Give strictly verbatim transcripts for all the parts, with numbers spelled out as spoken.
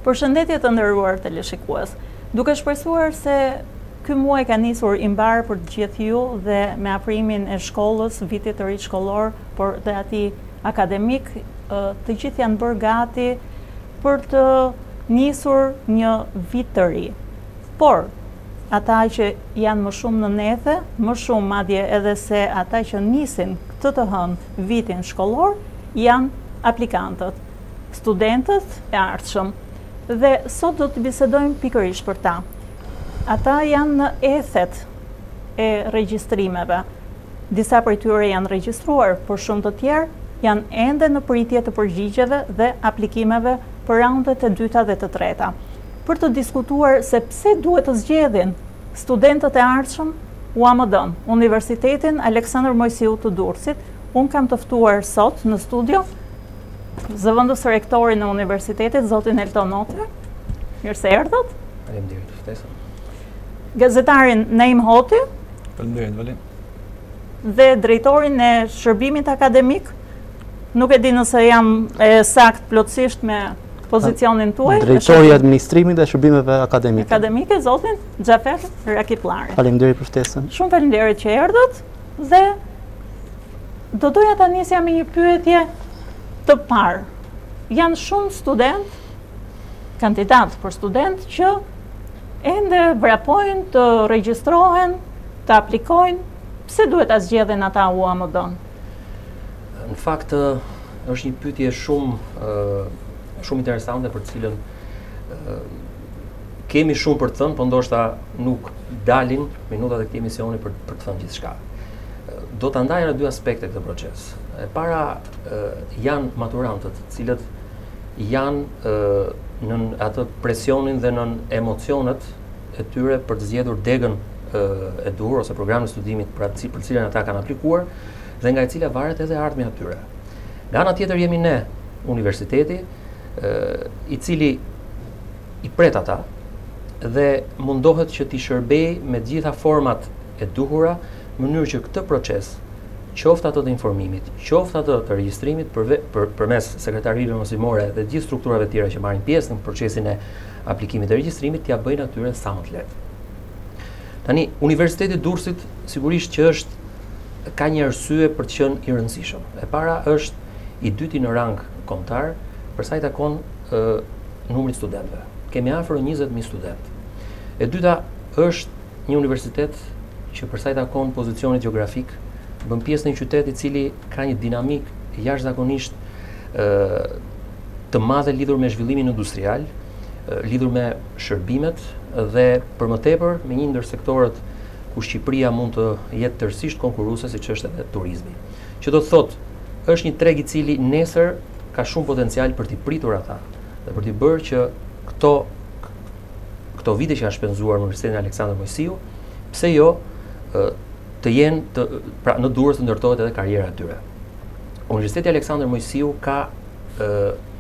Përshëndetje të nderuar teleshikues. Duke shpresuar se ky muaj ka nisur i mbar për të gjithë ju dhe me afrimin e shkollës, vitit të ri shkollor, por dhe atij akademik, të gjithë janë bërë gati për të nisur një vit të ri. Por ata që janë më shumë në nethe, më shumë madje edhe se ata që nisin këtë të hënë vitin shkollor, janë aplikantët, studentët e ardhshëm. Dhe sot do të bisedojmë pikërisht për ta. Ata janë në ethet e regjistrimeve. Disa prej tyre janë regjistruar, por shumë të tjerë janë ende në pritje të përgjigjeve dhe aplikimeve për raundet e dyta dhe të treta. Për të diskutuar se pse duhet të zgjedhin studentët e ardhshëm, U A M D-n, Universitetin Aleksandër Mojsiu të Durrësit, unë kam të ftuar sot në studio zëvendës rektorin e universitetit, zotin Elton Notre. Mirë se erdhët. Faleminderit për ftesën. Gazetarin Naim Hoti. Faleminderit, Valim. Dhe drejtorin e shërbimit akademik. Nuk e di nëse jam e sakt plotësisht me pozicionin tuaj. Drejtori i administrimit dhe shërbimeve akademike. Akademike, zotin Xhafer Rakipllari. Faleminderit për ftesën. Shumë faleminderit që erdhët dhe do doja ta nisja me një pyetje të parë. Janë shumë student, kandidat për student që ende vrapojnë të regjistrohen, të aplikojnë, pse duhet ta zgjedhin ata U A M D-n? Në fakt është një pyetje shumë shumë interesante për të cilën kemi shumë për të thënë, por ndoshta nuk dalin minutat e këtij emisioni për për të thënë gjithçka. Do ta ndaj në dy aspekte këtë proces. E para janë maturantët, të cilët janë në atë presionin dhe në emocionet e tyre për të zgjedhur degën e duhur ose programin e studimit për atë për cilën ata kanë aplikuar dhe nga e cila varet edhe ardhmja e tyre. Nga ana tjetër jemi ne, universiteti, i cili i pret ata dhe mundohet që t'i shërbej me gjitha format e duhura në mënyrë që këtë proces, qoftë ato të informimit, qoftë ato të regjistrimit përve, për, përmes sekretarive mësimore dhe gjithë strukturave tjera që marrin pjesë në procesin e aplikimit dhe regjistrimit, t'ia bëjnë atyre sa më të lehtë. Tani, Universiteti i Durrësit sigurisht që është ka një arsye për të qenë i rëndësishëm. E para është i dyti në rang kombëtar për sa i takon numrit studentëve. Kemi afër njëzet mijë studentë. E dyta është një universitet që për sa i takon pozicionit gjeografik, bën pjesë në një qytet i cili ka një dinamik jashtëzakonisht të madhe lidhur me zhvillimin industrial, lidhur me shërbimet dhe për më tepër me një ndër sektorët ku Shqipëria mund të jetë tërësisht konkurruese, siç është edhe turizmi. Që do të thotë, është një treg i cili nesër ka shumë potencial për t'i pritur ata dhe për t'i bërë që këto këto vite që kanë shpenzuar në Universitetin Aleksandër Mojsiu, pse jo të jenë të, pra në Durrës të ndërtohet edhe karriera e tyre. Universiteti Aleksandër Mojsiu ka e,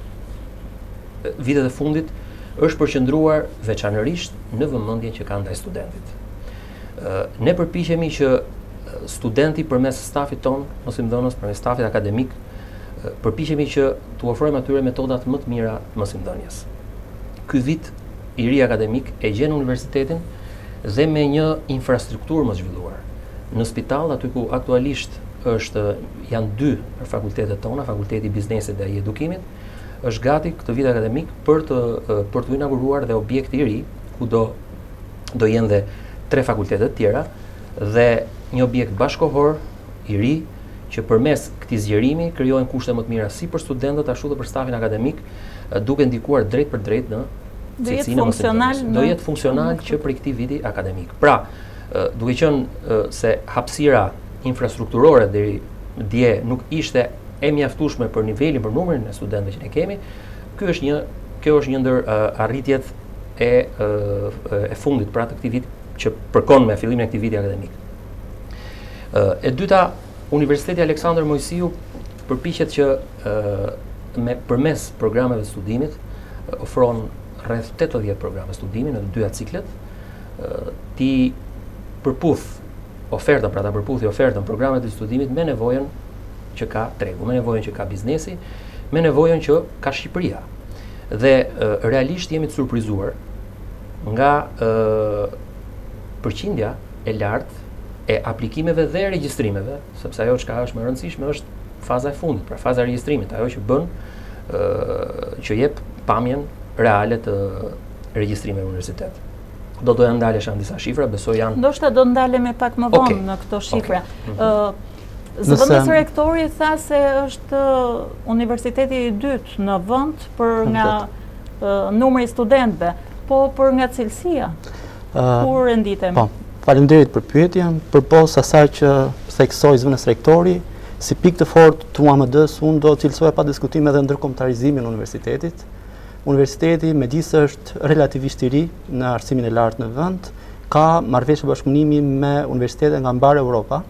vitet e fundit është përqendruar veçanërisht në vëmendjen që ka ndaj studentit. E, ne përpiqemi që studenti përmes stafit ton, mësimdhënës, përmes stafit akademik, përpiqemi që t'u ofrojmë atyre metodat më të mira të mësimdhënies. Ky vit i ri akademik e gjen universitetin dhe me një infrastrukturë më zhvilluar. Në spital, aty ku aktualisht është janë dy fakultetet tona, Fakulteti i Biznesit dhe i Edukimit, është gati këtë vit akademik për të për të inauguruar dhe objekt i ri, ku do do jenë dhe tre fakultetet tjera dhe një objekt bashkëkohor i ri që përmes këtij zgjerimi krijohen kushte më të mira si për studentët ashtu edhe për stafin akademik, duke ndikuar drejt për drejt në do jetë funksional, do jetë funksional që për këtij viti akademik. Pra, duke qenë se hapësira infrastrukturore deri dje nuk ishte e mjaftueshme për nivelin, për numrin e studentëve që ne kemi, ky është një kjo është një ndër arritjet e e fundit pra të këtij viti që përkon me fillimin e këtij viti akademik. E dyta, Universiteti Aleksandër Mojsiu përpiqet që me përmes programeve të studimit ofron rreth tetëdhjetë programe studimi në të dyja ciklet, ti përputh ofertën, pra ta përputhi ofertën programet të studimit me nevojën që ka tregu, me nevojën që ka biznesi, me nevojën që ka Shqipëria. Dhe uh, realisht jemi të surprizuar nga uh, përqindja e lartë e aplikimeve dhe regjistrimeve, sepse ajo çka është më e rëndësishme është faza e fundit, pra faza e regjistrimit, ajo që bën uh, që jep pamjen reale të regjistrimeve në universitet. Do doja ndalesha në disa shifra, besoj janë... Ndoshta do ndalemi pak më vonë okay. në këto shifra. Okay. Mm -hmm. uh, Zëvendësi rektori tha se është universiteti i dytë në vend për nga uh, numri i studentëve, po për nga cilësia. Uh, Ku renditemi? Po, faleminderit për pyetjen, përpos asaj që theksoi zëvendës rektori, si pikë të fortë të U A M D-s, unë do cilësoja pa diskutim edhe ndërkombëtarizimin e universitetit. Universiteti, megjithëse është relativisht i ri në arsimin e lartë në vend, ka marrëveshje bashkëpunimi me universitete nga mbar Europa,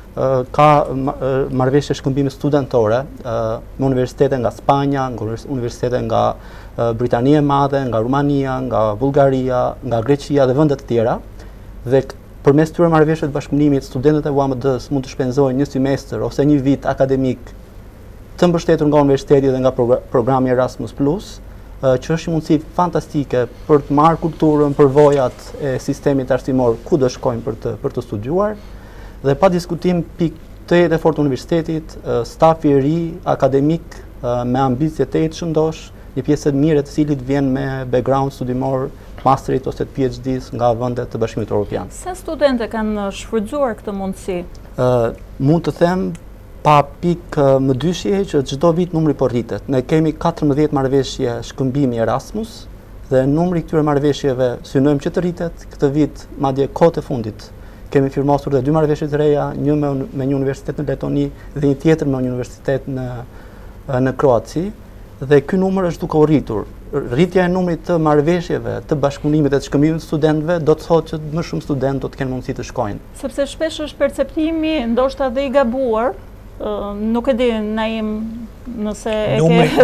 ka marrëveshje shkëmbimi studentore me universitete nga Spanja, nga universitete nga Britania e Madhe, nga Rumania, nga Bullgaria, nga Greqia dhe vende të tjera. Dhe përmes këtyre marrëveshjeve të bashkëpunimit, studentët e U A M D-s mund të shpenzojnë një semestër ose një vit akademik të mbështetur nga universiteti dhe nga programi Erasmus plus, që është një mundësi fantastike për të marrë kulturën, përvojat e sistemit arsimor ku do shkojnë për të për të studiuar. Dhe pa diskutim pikë të jetë e fortë universitetit, stafi i ri akademik me ambicie të shëndosh, një pjesë e mirë të cilit vjen me background studimor, masterit ose të PhD-s nga vendet të Bashkimit Evropian. Sa studentë kanë shfrytzuar këtë mundësi? Uh, mund të them pa pikë më dyshje që çdo vit numri po rritet. Ne kemi katërmbëdhjetë marrëveshje shkëmbimi Erasmus dhe numri këtyre marrëveshjeve synojmë që të rritet. Këtë vit, madje kohët e fundit, kemi firmosur dhe dy marrëveshje të reja, një me, me një universitet në Letoni dhe një tjetër me një universitet në, në Kroaci, dhe ky numër është duke u rritur. Rritja e numrit të marrëveshjeve, të bashkëpunimit dhe të shkëmbimit të studentëve do të thotë që më shumë studentë do të kenë mundësi të shkojnë. Sepse shpesh është perceptimi ndoshta dhe i gabuar, uh, nuk e di Naim nëse e ke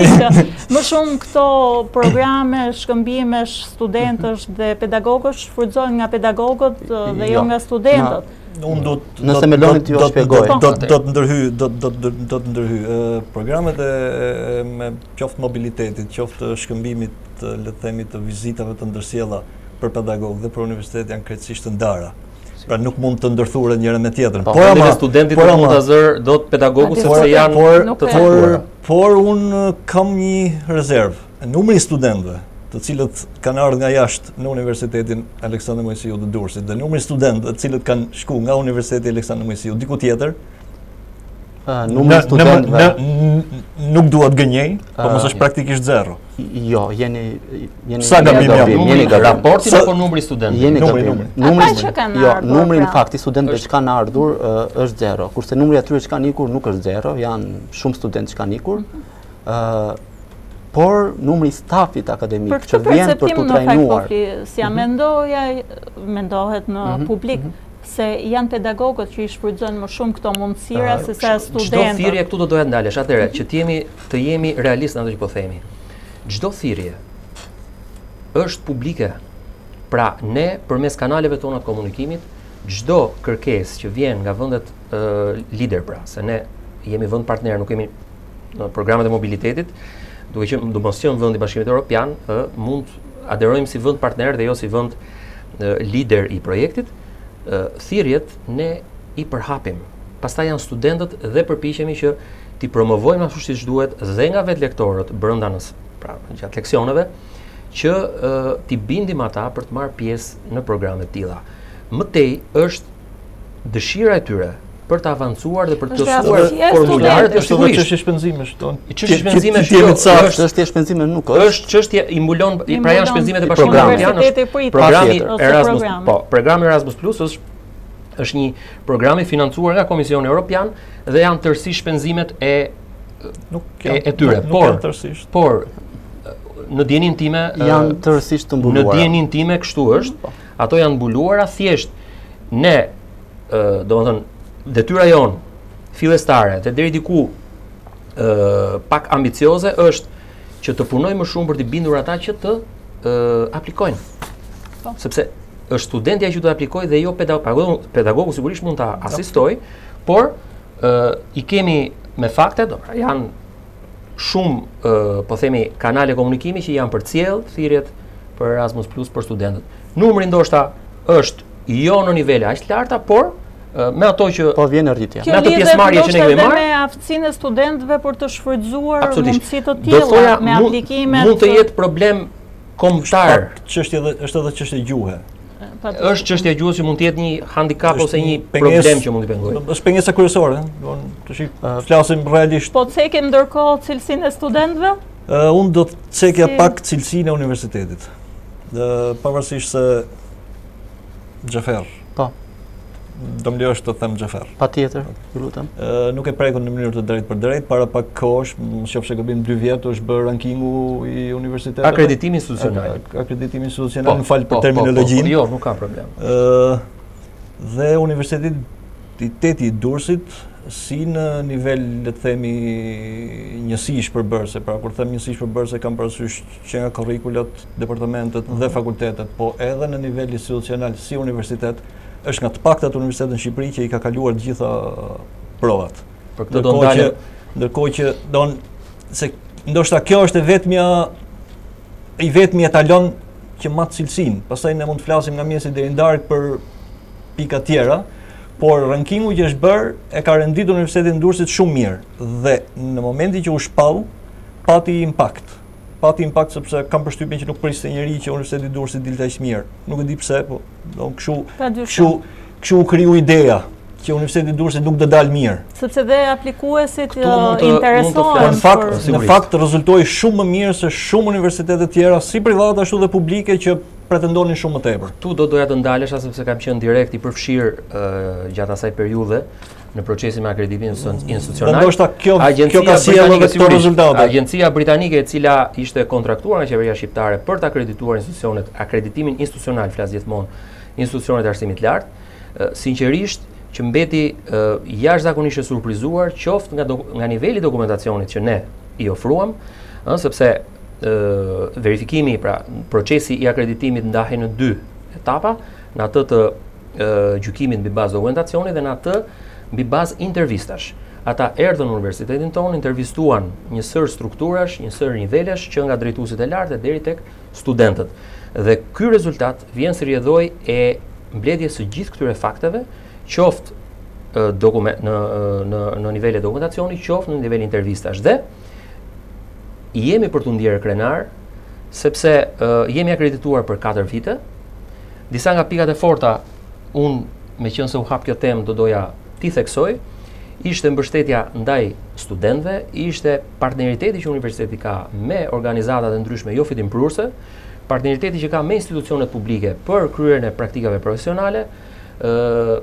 më shumë këto programe shkëmbimesh studentësh dhe pedagogësh shfrytëzohen nga pedagogët dhe jo nga studentët. Unë do Nëse me lonit ju shpjegoj. Do të ndërhy, do të ndërhy programet e me qoftë mobilitetit, qoftë shkëmbimit, le të themi të vizitave të ndërsjella për pedagogë dhe për universitet janë krejtësisht të ndara. Pra nuk mund të ndërthuren njëra me tjetrën. Por ama studentit nuk mund ta zër dot pedagogu sepse janë të por por unë kam një rezervë. Numri i studentëve të cilët kanë ardhur nga jashtë në Universitetin Aleksandër Mojsiu të Durrësit dhe numri i studentëve të cilët kanë shku nga Universiteti Aleksandër Mojsiu diku tjetër, uh, numri i studentëve nuk duhet gënjej, po mos është praktikisht zero. Jo, jeni jeni Sa gabim jam, jeni raportin apo numri i studentëve? Jeni gabim. Numri që kanë jo, ardhur. numri në fakt i studentëve që kanë ardhur është zero, kurse numri atyre që kanë ikur nuk është zero, janë shumë studentë që kanë ikur. ë por numri i stafit akademik që vjen për të trajnuar. Si ja mendoja, mendohet në publik, se janë pedagogët që i shfrytëzojnë më shumë këto mundësira se sa studentët. Çdo thirrje këtu do doja ndalesh, atëherë që të jemi të jemi realistë në ato që po themi. Çdo thirrje është publike. Pra ne përmes kanaleve tona të komunikimit, çdo kërkesë që vjen nga vendet uh, lider, pra, se ne jemi vend partner, nuk kemi në programet e mobilitetit, duke që do mos qenë vendi i Bashkimit Evropian, uh, mund aderojmë si vend partner dhe jo si vend uh, lider i projektit. Uh, thirrjet ne i përhapim. Pastaj janë studentët dhe përpiqemi që t'i promovojmë ashtu siç duhet dhe nga vetë lektorët brenda në pra gjatë leksioneve, që uh, t'i bindim ata për të marrë pjesë në programe të tilla. Më tej është dëshira e tyre për të avancuar dhe për të shkuar formularët është edhe çështje shpenzimesh tonë. Çështje shpenzimesh është çështje shpenzime nuk është. Është çështje i mbulon pra janë shpenzimet e Bashkimit Evropian, programi Erasmus, po, programi Erasmus Plus është është një program i financuar nga Komisioni Evropian dhe janë tërësisht shpenzimet e nuk e, e tyre, por por në dijenin time janë tërësisht të mbuluara. Në dijenin time kështu është, ato janë mbuluara thjesht ne, domethënë detyra jon fillestare dhe deri diku ë pak ambicioze është që të punojmë më shumë për të bindur ata që të ë aplikojnë. Po. Sepse është studentja që do të aplikojë dhe jo pedagogu, pedagogu sigurisht mund ta asistoj, por ë i kemi me fakte, do pra janë shumë, uh, po themi, kanale komunikimi që janë për cjell thirrjet për Erasmus Plus për studentët. Numri ndoshta është jo në nivele aq të larta, por uh, me ato që po vjen e rritja. Me ato pjesëmarrje që ne kemi marrë, me aftësinë e studentëve për të shfrytëzuar absolutisht. mundësi të Do thoja, tilla me mund- aplikimet. Mund të jetë problem kombëtar. Çështja edhe- është edhe çështje gjuhe. Është çështja e gjuhës që mund të jetë një handicap Është ose një pengesë- problem që mund të pengojë. Është pengesa kryesore, do të shi flasim realisht. Po cekim ndërkohë cilësinë e studentëve? Uh, unë do të cekja Si- pak cilësinë e universitetit. Uh, pavarësisht se Xhafer. Po. Do më lejosh të them Xhafer. Patjetër, ju lutem. Uh, nuk e prekun në mënyrë të drejtë për drejtë, para pak kohësh, më qofse gabim dy vjet, është bërë rankingu i universiteteve. Akreditimi institucional. Ak- Akreditimi institucional, më fal për terminologjinë. Jo, nuk ka problem. Ë, dhe Universiteti i Durrësit si në nivel, le të themi, njësish përbërëse, pra kur them njësish përbërëse kam parasysh që nga kurrikulat, departamentet dhe fakultetet, po edhe në nivel institucional si universitet, është nga të paktat universitetet në Shqipëri që i ka kaluar të gjitha provat. Për këtë do Ndërkohë që, ndalem. ndërkohë që don se ndoshta kjo është e vetmja i vetmi etalon që mat cilësinë. Pastaj ne mund të flasim nga mjesi deri në darkë për pika tjera, por rankingu që është bërë e ka renditur Universitetin e Durrësit shumë mirë dhe në momentin që u shpall pati impakt. Pati impakt sepse kam përshtypjen që nuk priste njëri që Universiteti i Durrësit dilte aq mirë. Nuk e di pse, po do kështu kështu kështu u kriju ideja që Universiteti i Durrësit nuk do dalë mirë. Sepse dhe aplikuesit Këtu mund të- mund të interesohen. Në fakt, për- në sigurisht. fakt rezultoi shumë më mirë se shumë universitete tjera, si private ashtu dhe publike që pretendonin shumë më tepër. Tu do doja të ndalesha sepse kam qenë direkt i përfshirë uh, gjatë asaj periudhe në procesin me akreditim institucional. Dhe ndoshta kjo Agjencia kjo ka sjellë britanike, edhe këto sigurisht, rezultate. Agjencia britanike e cila ishte kontraktuar nga qeveria shqiptare për të akredituar institucionet, akreditimin institucional, flas gjithmonë, institucionet e arsimit lart, uh, sinqerisht që mbeti uh, jashtëzakonisht e surprizuar qoftë nga, do, nga niveli i dokumentacionit që ne i ofruam, ëh, sepse uh, verifikimi, pra procesi i akreditimit ndahej në dy etapa, në atë të uh, gjykimit mbi bazë dokumentacioni dhe në atë mbi bazë intervistash. Ata erdhën në universitetin tonë, intervistuan një sër strukturash, një sër nivelesh që nga drejtuesit e lartë deri tek studentët. Dhe ky rezultat vjen si rrjedhoj e mbledhjes së gjithë këtyre fakteve, qoftë uh, dokument në në në nivele dokumentacioni, qoftë në nivel intervistash. Dhe jemi për të ndjerë krenar, sepse uh, jemi akredituar për katër vite. Disa nga pikat e forta, unë me qenë se u hap kjo temë do doja t'i theksoj, ishte mbështetja ndaj studentëve, ishte partneriteti që universiteti ka me organizatat e ndryshme jo fitimprurse, partneriteti që ka me institucionet publike për kryerjen e praktikave profesionale, ë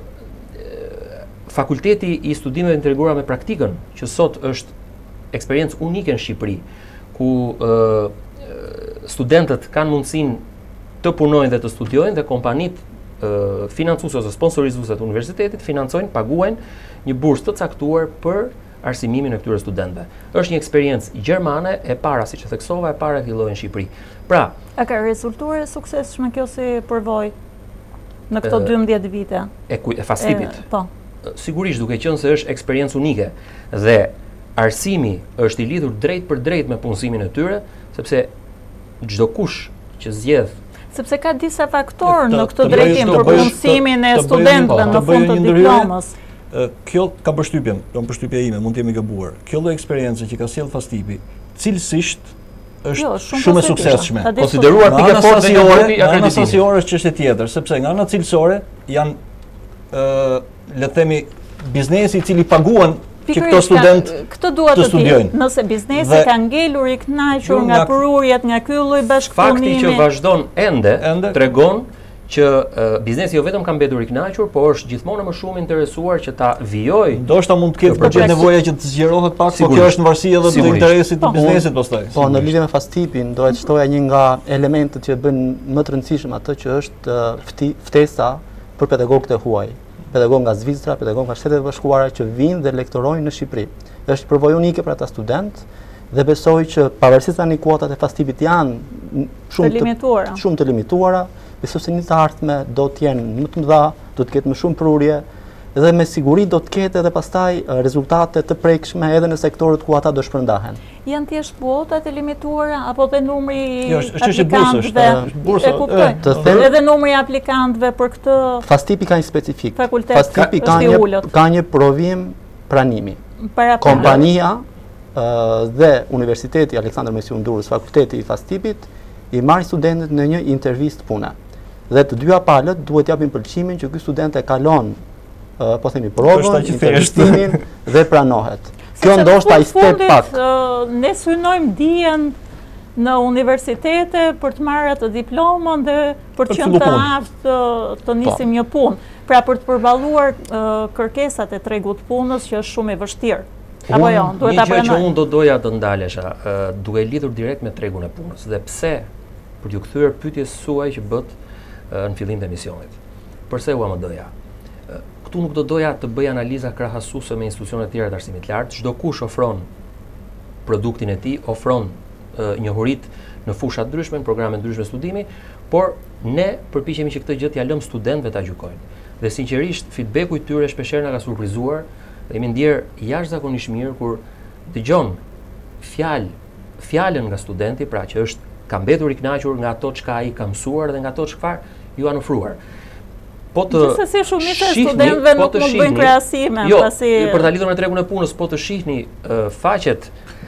fakulteti i studimeve integruara me praktikën, që sot është eksperiencë unike në Shqipëri, ku ë studentët kanë mundësinë të punojnë dhe të studiojnë dhe kompanitë uh, financuese ose sponsorizuese të universitetit financojnë, paguajnë një bursë të caktuar për arsimimin e këtyre studentëve. Është një eksperiencë gjermane e para, siç e theksova, e para që lloji në Shqipëri. Pra, a ka rezultuar suksesshme kjo si përvojë në këto e, dymbëdhjetë vite? E, kuj, e fastipit. E, po. Sigurisht duke qenë se është eksperiencë unike dhe arsimi është i lidhur drejt për drejt me punësimin e tyre, sepse çdo kush që zgjedh Sepse ka disa faktorë Të- në këtë të bëj- drejtim të për bëj- punësimin e të- të bëj- studentëve të në bëj fund të një ndërhyrje. diplomës. Ë, Kjo ka përshtypjen, do përshtypja ime, mund të jemi gabuar. Kjo lloj eksperiencë që ka sjell Fastipi, cilësisht është Jo, shumë, shumë e pozitive. suksesshme. Ta di Konsideruar Nga pikë ana forte nga sasiore, grupi i nga ana akreditimit. sasiore është çështje tjetër, sepse nga ana cilësore janë ë le të themi biznesi i cili paguan që këto Pikërisht, student ka- këtë dua të të studiojnë. them. Nëse biznesi Dhe- ka ngelur i kënaqur Jo, nga nga- prurjet, nga ky lloj Fakti që bashkëpunimi. vazhdon ende, Ende. tregon që uh, biznesi jo vetëm ka mbetur i kënaqur, por është gjithmonë më shumë interesuar që ta vijojë. ndoshta mund të ketë Kjo përgjigje proces. nevoja që të zgjerohet pak, por Sigurisht. kjo është në varësi edhe të Sigurisht. interesit të Po. biznesit pastaj. Po, në lidhje me fastipin, do e të shtoja një nga elementet që bën më të rëndësishëm atë që është uh, fti, ftesa për pedagogët e huaj. Pedagog nga Zvicra, pedagog nga Shtetet e Bashkuara që vinë dhe lektorojnë në Shqipëri. Është përvojë unike për ata student dhe besoj që pavarësisht tani kuotat e fastipit janë n- shumë Të limituara. shumë të limituara, besoj se një të ardhme do të jenë më të mëdha, do të ketë më shumë prurje dhe me siguri do të ketë edhe pastaj rezultate të prekshme edhe në sektorët ku ata do shpërndahen. Janë thjesht kuotat e limituara apo dhe numri Jo, është çështje bursësh, aplikantëve? bursa. E kuptoj. Të them- Edhe numri i aplikantëve për këtë Fastipi ka një specifik. fakultet Fastipi ka është i një ullët. ka një provim pranimi. Para Kompania ë, dhe Universiteti Aleksandër Mesiu Durrës, fakulteti i Fastipit, i marrin studentët në një intervistë pune. Dhe të dyja palët duhet japin pëlqimin që ky student e kalon ë, po themi provën, Është aq i thjeshtë. intervistimin dhe pranohet. Kjo Sepse ndoshta në i step fundit, pak. ë, Ne synojmë dijen në universitete për të marrë atë diplomën dhe për Për të të qenë fillu të punë. aftë të, të nisim një punë. Pra për të përballuar ë, kërkesat e tregut punës që është shumë e vështirë. Apo Unë- jo, duhet Një ta gjë që pranojmë. unë do doja të ndalesha, ë, duke lidhur direkt me tregun e punës. Dhe pse, për t'ju kthyer pyetjes suaj që bët ë, në fillim të emisionit. Përse u A M D-ja? Ë, Këtu nuk do doja të bëj analiza krahasuese me institucione të tjera të arsimit të lartë. Çdo kush ofron produktin e tij, ofron ë, njohuritë në fusha të ndryshme, në programe të ndryshme studimi, por ne përpiqemi që këtë gjë t'ja lëmë studentëve ta gjykojnë. Dhe sinqerisht, feedbacku i tyre shpeshherë na ka surprizuar dhe jemi ndier jashtëzakonisht mirë kur dëgjon fjalë fjalën nga studenti, pra që është ka mbetur i kënaqur nga ato çka ai ka mësuar dhe nga ato çfarë ju kanë ofruar. Po të Gjithsesi shumica e shihni- studentëve po nuk të mund bëjnë shihni- krahasime, Jo, pasi për ta lidhur me tregun e punës, po të shihni uh, faqet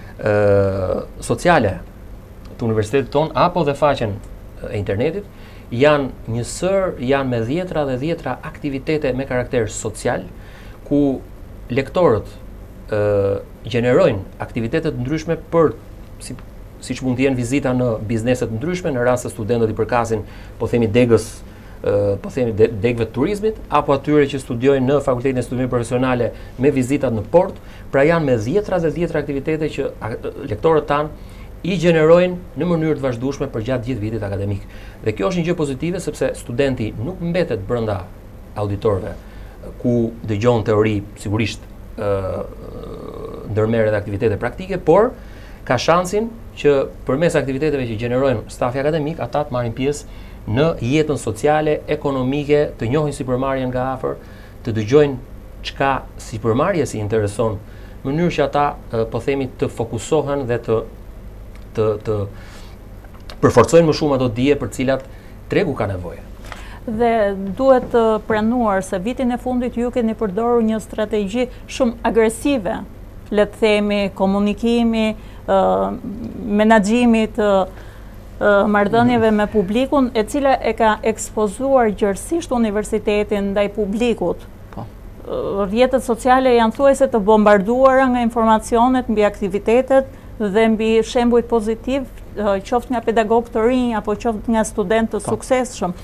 uh, sociale të universitetit ton apo dhe faqen e internetit, janë një sër, janë me dhjetra dhe dhjetra aktivitete me karakter social, ku lektorët uh, gjenerojnë aktivitete të ndryshme për si siç mund të jenë vizita në biznese të ndryshme, në rast se studentët i përkasin, po themi degës Uh, po themi de, degëve të turizmit, apo atyre që studiojnë në Fakultetin e Studimeve Profesionale me vizitat në port, pra janë me dhjetra dhe dhjetra aktivitete që a, lektorët tanë i gjenerojnë në mënyrë të vazhdueshme për gjatë gjithë vitit akademik. Dhe kjo është një gjë pozitive sepse studenti nuk mbetet brenda auditorëve ku dëgjon teori, sigurisht uh, ndërmerr edhe aktivitete praktike, por ka shansin që përmes aktiviteteve që gjenerojnë stafi akademik, ata të marrin pjesë në jetën sociale, ekonomike, të njohin sipërmarrjen nga afër, të dëgjojnë çka sipërmarrjes i intereson, në mënyrë që ata po themi të fokusohen dhe të të të përforcojnë më shumë ato dije për të cilat tregu ka nevojë. Dhe duhet të pranuar se vitin e fundit ju keni përdorur një strategji shumë agresive, le të themi komunikimi, uh, menaxhimit uh, marrëdhënieve me publikun, e cila e ka ekspozuar gjërësisht universitetin ndaj publikut. Po. Rrjetet sociale janë thuajse të bombarduara nga informacionet mbi aktivitetet dhe mbi shembujt pozitiv, qoftë nga pedagog të rinj apo qoftë nga student të suksesshëm.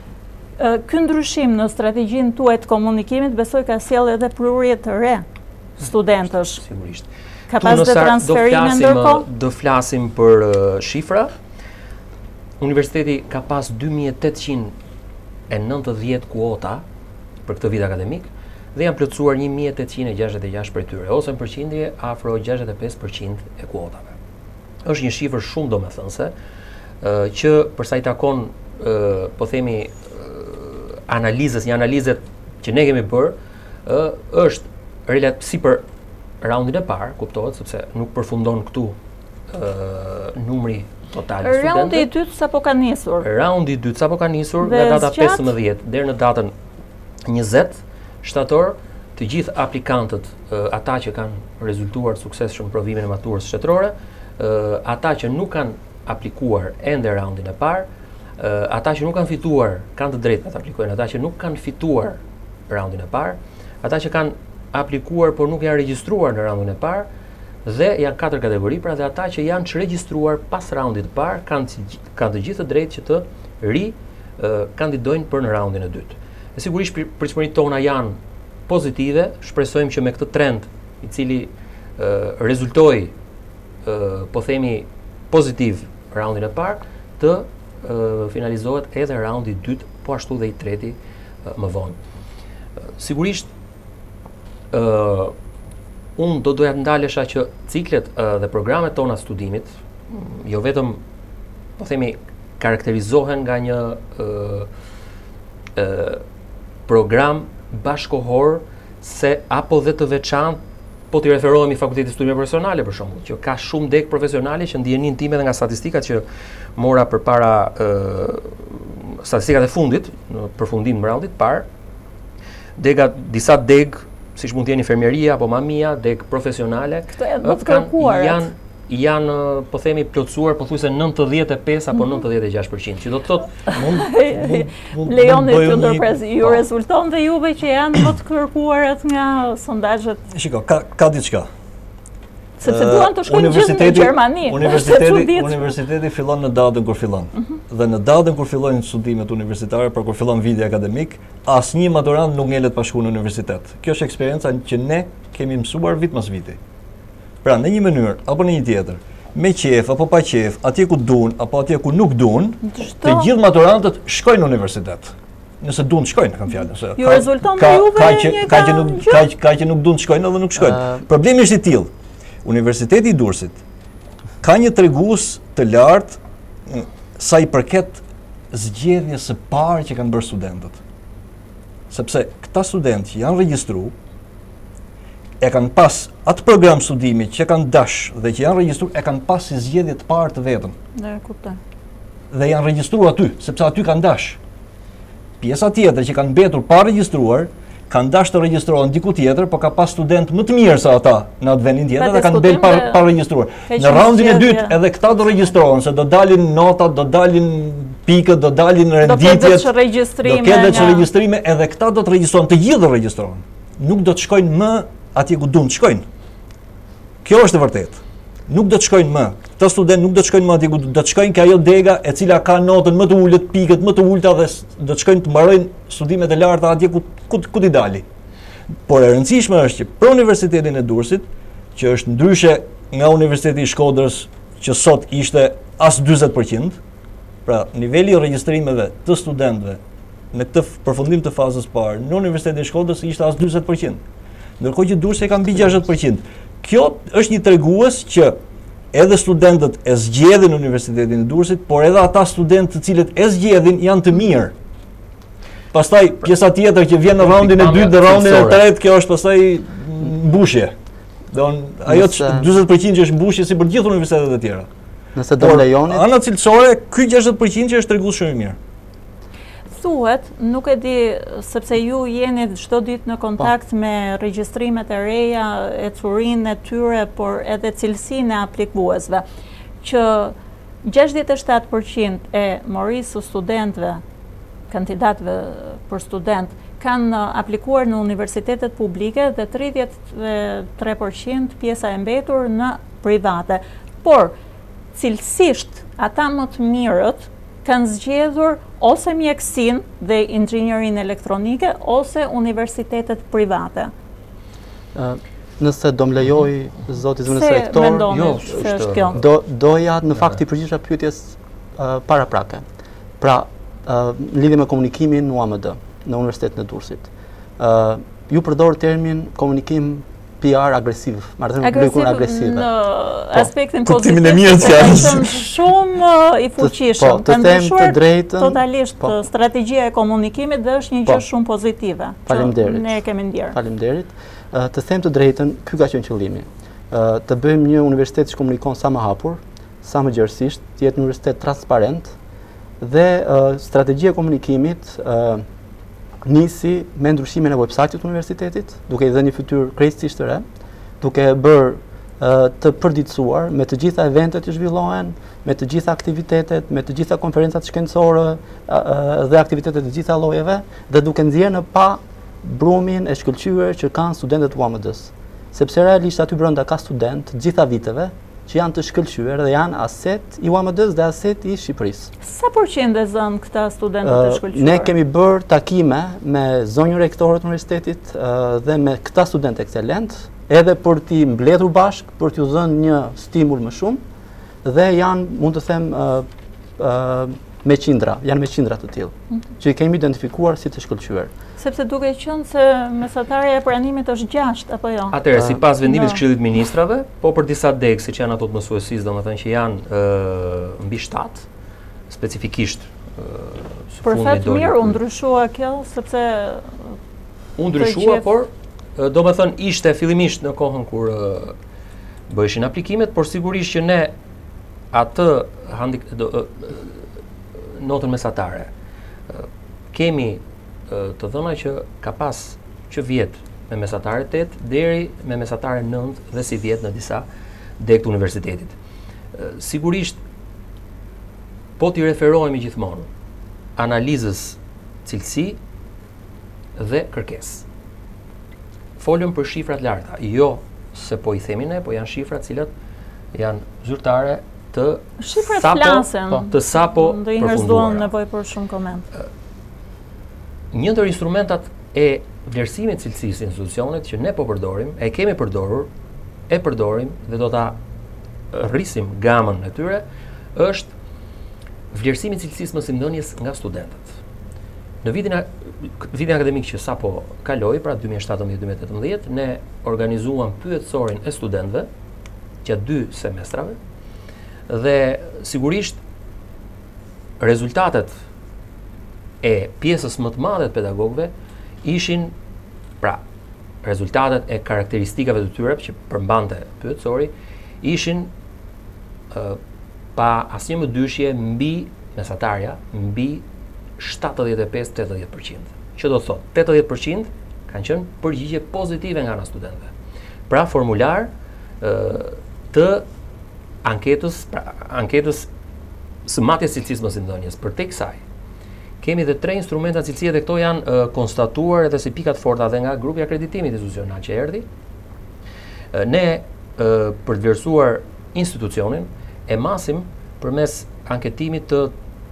Ky ndryshim në strategjinë tuaj të komunikimit besoj ka sjellë edhe prurje të re studentësh. Sigurisht. Ka pas dhe transferime ndërkohë? Do flasim për uh, shifra. Universiteti ka pas dy mijë e tetëqind e nëntëdhjetë kuota për këtë vit akademik dhe janë plotësuar një mijë e tetëqind e gjashtëdhjetë e gjashtë prej tyre, ose në përqindje afro gjashtëdhjetë e pesë përqind e kuotave. Është një shifër shumë domethënëse, uh, që përsa i takon uh, po themi uh, analizës, një analizet që ne kemi bërë, uh, është relat si për raundin e parë, kuptohet, sepse nuk përfundon këtu uh, numri total i studentëve. Raundi i dytë sapo ka nisur. Raundi i dytë sapo ka nisur Dhe nga data zgjat? pesëmbëdhjetë deri në datën njëzet shtator, të gjithë aplikantët, uh, ata që kanë rezultuar suksesshëm provimin e maturës shtetërore, uh, ata që nuk kanë aplikuar ende raundin e parë, uh, ata që nuk kanë fituar kanë të drejtë të aplikojnë, ata që nuk kanë fituar raundin e parë, ata që kanë aplikuar por nuk janë regjistruar në raundin e parë, dhe janë katër kategori, pra dhe ata që janë çregjistruar pas raundit të parë kanë kanë të gjithë të drejtë që të ri uh, kandidojnë për në raundin e dytë. E sigurisht pritshmëritë tona janë pozitive, shpresojmë që me këtë trend i cili uh, rezultoi uh, po themi pozitiv raundin e parë, të uh, finalizohet edhe raundi i dytë, po ashtu dhe i treti uh, më vonë. Uh, sigurisht uh, unë do doja të ndalesha që ciklet uh, dhe programet tona studimit, jo vetëm, po themi, karakterizohen nga një uh, uh, program bashkohor se apo dhe të veçantë, po t'i referohemi Fakultetit Studime Profesionale për shembull, që ka shumë deg profesionale që ndjenin time dhe nga statistikat që mora përpara ë statistikat e fundit, në përfundim të raundit parë, dega disa deg, siç mund të jenë infermieria apo mamia, deg profesionale, këto janë më të kërkuarat. Janë janë po themi plotësuar pothuajse nëntëdhjetë e pesë apo nëntëdhjetë e gjashtë përqind, që do të thotë mund Leoni të ndërpres, ju rezulton dhe juve që janë më të kërkuarat nga sondazhet. Shiko, ka ka diçka. Sepse duan të shkojnë gjithë në Gjermani. Universiteti, universiteti fillon në datën kur fillon. Dhe në datën kur fillojnë studimet universitare, për kur fillon viti akademik, asnjë maturant nuk ngelet pa shkuar në universitet. Kjo është eksperienca që ne kemi mësuar vit pas viti. Pra, në një mënyrë apo në një tjetër, me qef apo pa qef, atje ku duan apo atje ku nuk duan, të gjithë maturantët shkojnë në universitet. Nëse duan të shkojnë, kam fjalën. Ju rezulton me juve një ka që nuk ka ka që nuk duan të shkojnë edhe nuk shkojnë. Problemi është i tillë. Universiteti i Durrësit ka një tregues të lartë sa i përket zgjedhjes së parë që kanë bërë studentët. Sepse këta studentë që janë regjistruar e kanë pas atë program studimi që kanë dash dhe që janë regjistruar e kanë pas si zgjedhje të parë të vetën. Ne kuptoj. Dhe janë regjistruar aty, sepse aty kanë dash. Pjesa tjetër që kanë mbetur pa regjistruar, kanë dash të regjistrohen diku tjetër, por ka pas student më të mirë se ata në atë vendin tjetër dhe kanë bërë pa, pa regjistruar. Në raundin e dytë edhe këta do regjistrohen, se do dalin notat, do dalin pikët, do dalin renditjet. Do ketë regjistrime. Do ketë regjistrime, edhe këta do të regjistrohen, të gjithë do regjistrohen. Nuk do të shkojnë më atje ku duan të shkojnë. Kjo është e vërtetë. Nuk do të shkojnë më. Këta student nuk do të shkojnë më atje ku do të shkojnë ke ajo dega e cila ka notën më të ulët, pikët më të ulta dhe do të shkojnë të mbarojnë studimet e larta atje ku ku, ku t'i dali. Por e rëndësishme është që për Universitetin e Durrësit, që është ndryshe nga Universiteti i Shkodrës, që sot ishte as njëzet përqind, pra niveli i regjistrimeve të studentëve në këtë përfundim të fazës parë në Universitetin e Shkodrës ishte as njëzet përqind. Ndërkohë që Durrësi ka mbi gjashtëdhjetë përqind. Kjo është një tregues që edhe studentët e zgjedhin Universitetin e Durrësit, por edhe ata studentë të cilët e zgjedhin janë të mirë. Pastaj pjesa tjetër që vjen në raundin e dytë dhe raundin e tretë, kjo është pastaj mbushje. Don ajo njëzet përqind që është mbushje si për gjithë universitetet e tjera. Nëse do lejoni. Ana cilësore, ky gjashtëdhjetë përqind që është tregues shumë i mirë. Thuhet, nuk e di, sepse ju jeni çdo ditë në kontakt me regjistrimet e reja, e curinë e tyre, por edhe cilësinë e aplikuesve, që gjashtëdhjetë e shtatë përqind e morisë së studentëve, kandidatëve për student, kanë aplikuar në universitetet publike dhe tridhjetë e tre përqind pjesa e mbetur në private. Por, cilësisht, ata më të mirët kanë zgjedhur ose mjekësinë dhe inxhinierinë elektronike ose universitetet private. Uh, nëse do më lejoj zoti zëvendës rektor, se mendoni jo, se është kjo? Do doja në fakt i përgjigjesha pyetjes uh, paraprake. Pra, uh, në lidhje me komunikimin në U A M D në Universitetin e Durrësit. Uh, ju përdor termin komunikim P R agresiv, marrëdhënie publike agresive. Në aspektin pozitiv, e mirë të është shumë i fuqishëm. Të them të drejtën, totalisht strategjia e komunikimit dhe është një gjë shumë pozitive. Faleminderit. Ne e kemi ndjerë. Faleminderit. Të them të drejtën, ky ka qenë qëllimi. Të bëjmë një universitet që komunikon sa më hapur, sa më gjerësisht, të jetë një universitet transparent dhe strategjia e komunikimit nisi me ndryshimin e website-it të universitetit, duke i dhënë një fytyrë krejtësisht të re, duke bërë uh, të përditësuar me të gjitha eventet që zhvillohen, me të gjitha aktivitetet, me të gjitha konferencat shkencore uh, uh, dhe aktivitetet të gjitha llojeve, dhe duke nxjerrë në pa brumin e shkëlqyer që kanë studentët U A M D-s. Sepse realisht aty brenda ka studentë të gjitha viteve që janë të shkëlqyer dhe janë aset i U A M D-s dhe aset i Shqipërisë. Sa përqind e zën këta studentët të shkëlqyer? Ne kemi bërë takime me zonjën rektore të universitetit uh, dhe me këta studentë ekselent, edhe për t'i mbledhur bashkë, për t'ju dhënë një stimul më shumë, dhe janë, mund të them, uh, uh, me qindra, janë me qindra të tillë, mm -hmm. që i kemi identifikuar si të shkëlqyer. Sepse duke qenë se mesatarja e pranimit është gjashtë, apo jo? Atëherë, sipas vendimit të Këshillit të Ministrave, po për disa degë, siç janë ato të mësuesisë, domethënë që janë uh, mbi shtatë, specifikisht uh, për fat mirë u ndryshua kjo, sepse u ndryshua, por do me thënë ishte fillimisht në kohën kur uh, bëheshin aplikimet, por sigurisht që ne atë handik, do, uh, notën mesatare uh, kemi uh, të dhëna që ka pas që vjet me mesatare tetë deri me mesatare nëntë dhe si vjet në disa dek të universitetit. Uh, sigurisht po t'i referohemi gjithmonë analizës cilësi dhe kërkesë. Folëm për shifrat larta, jo se po i themi ne, po janë shifrat cilat janë zyrtare të shifrat sapo, flasen, po, të sapo do i herëzduan nevojë për shumë koment. Një ndër instrumentat e vlerësimit cilësisë së institucionit që ne po përdorim, e kemi përdorur, e përdorim dhe do ta rrisim gamën e tyre, është vlerësimi i cilësisë mësimdhënies nga studentët. Në vitin, vitin akademik që sa po kaloi, pra dy mijë e shtatëmbëdhjetë dy mijë e tetëmbëdhjetë, ne organizuam pyetësorin e studentëve gjatë dy semestrave dhe sigurisht rezultatet e pjesës më të madhe të pedagogëve ishin, pra, rezultatet e karakteristikave të tyre që përmbante pyetësori ishin uh, pa asnjë më dyshje mbi mesatarja, mbi shtatëdhjetë e pesë deri në tetëdhjetë përqind. Që do të thotë, tetëdhjetë përqind kanë qenë përgjigje pozitive nga ana studentëve. Pra formular ë të anketës, pra anketës së matjes cilësisë mësimdhënies. Për te kësaj kemi edhe tre instrumenta cilësie dhe këto janë uh, konstatuar edhe si pikat forta dhe nga grupi akreditimit institucional që erdhi. Uh, ne uh, për të vlerësuar institucionin e masim përmes anketimit të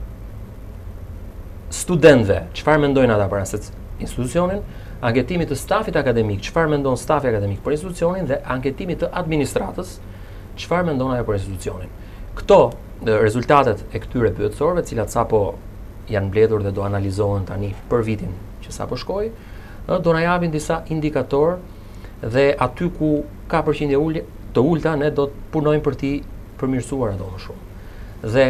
studentëve, çfarë mendojnë ata për asaj institucionin, anketimit të stafit akademik, çfarë mendon stafi akademik për institucionin dhe anketimit të administratës, çfarë mendon ajo për institucionin. Këto dhe rezultatet e këtyre pyetësorëve, të cilat sapo janë mbledhur dhe do analizohen tani për vitin që sapo shkoi, do na japin disa indikator dhe aty ku ka përqindje ul të ulta ne do të punojmë për t'i përmirësuar ato më shumë. Dhe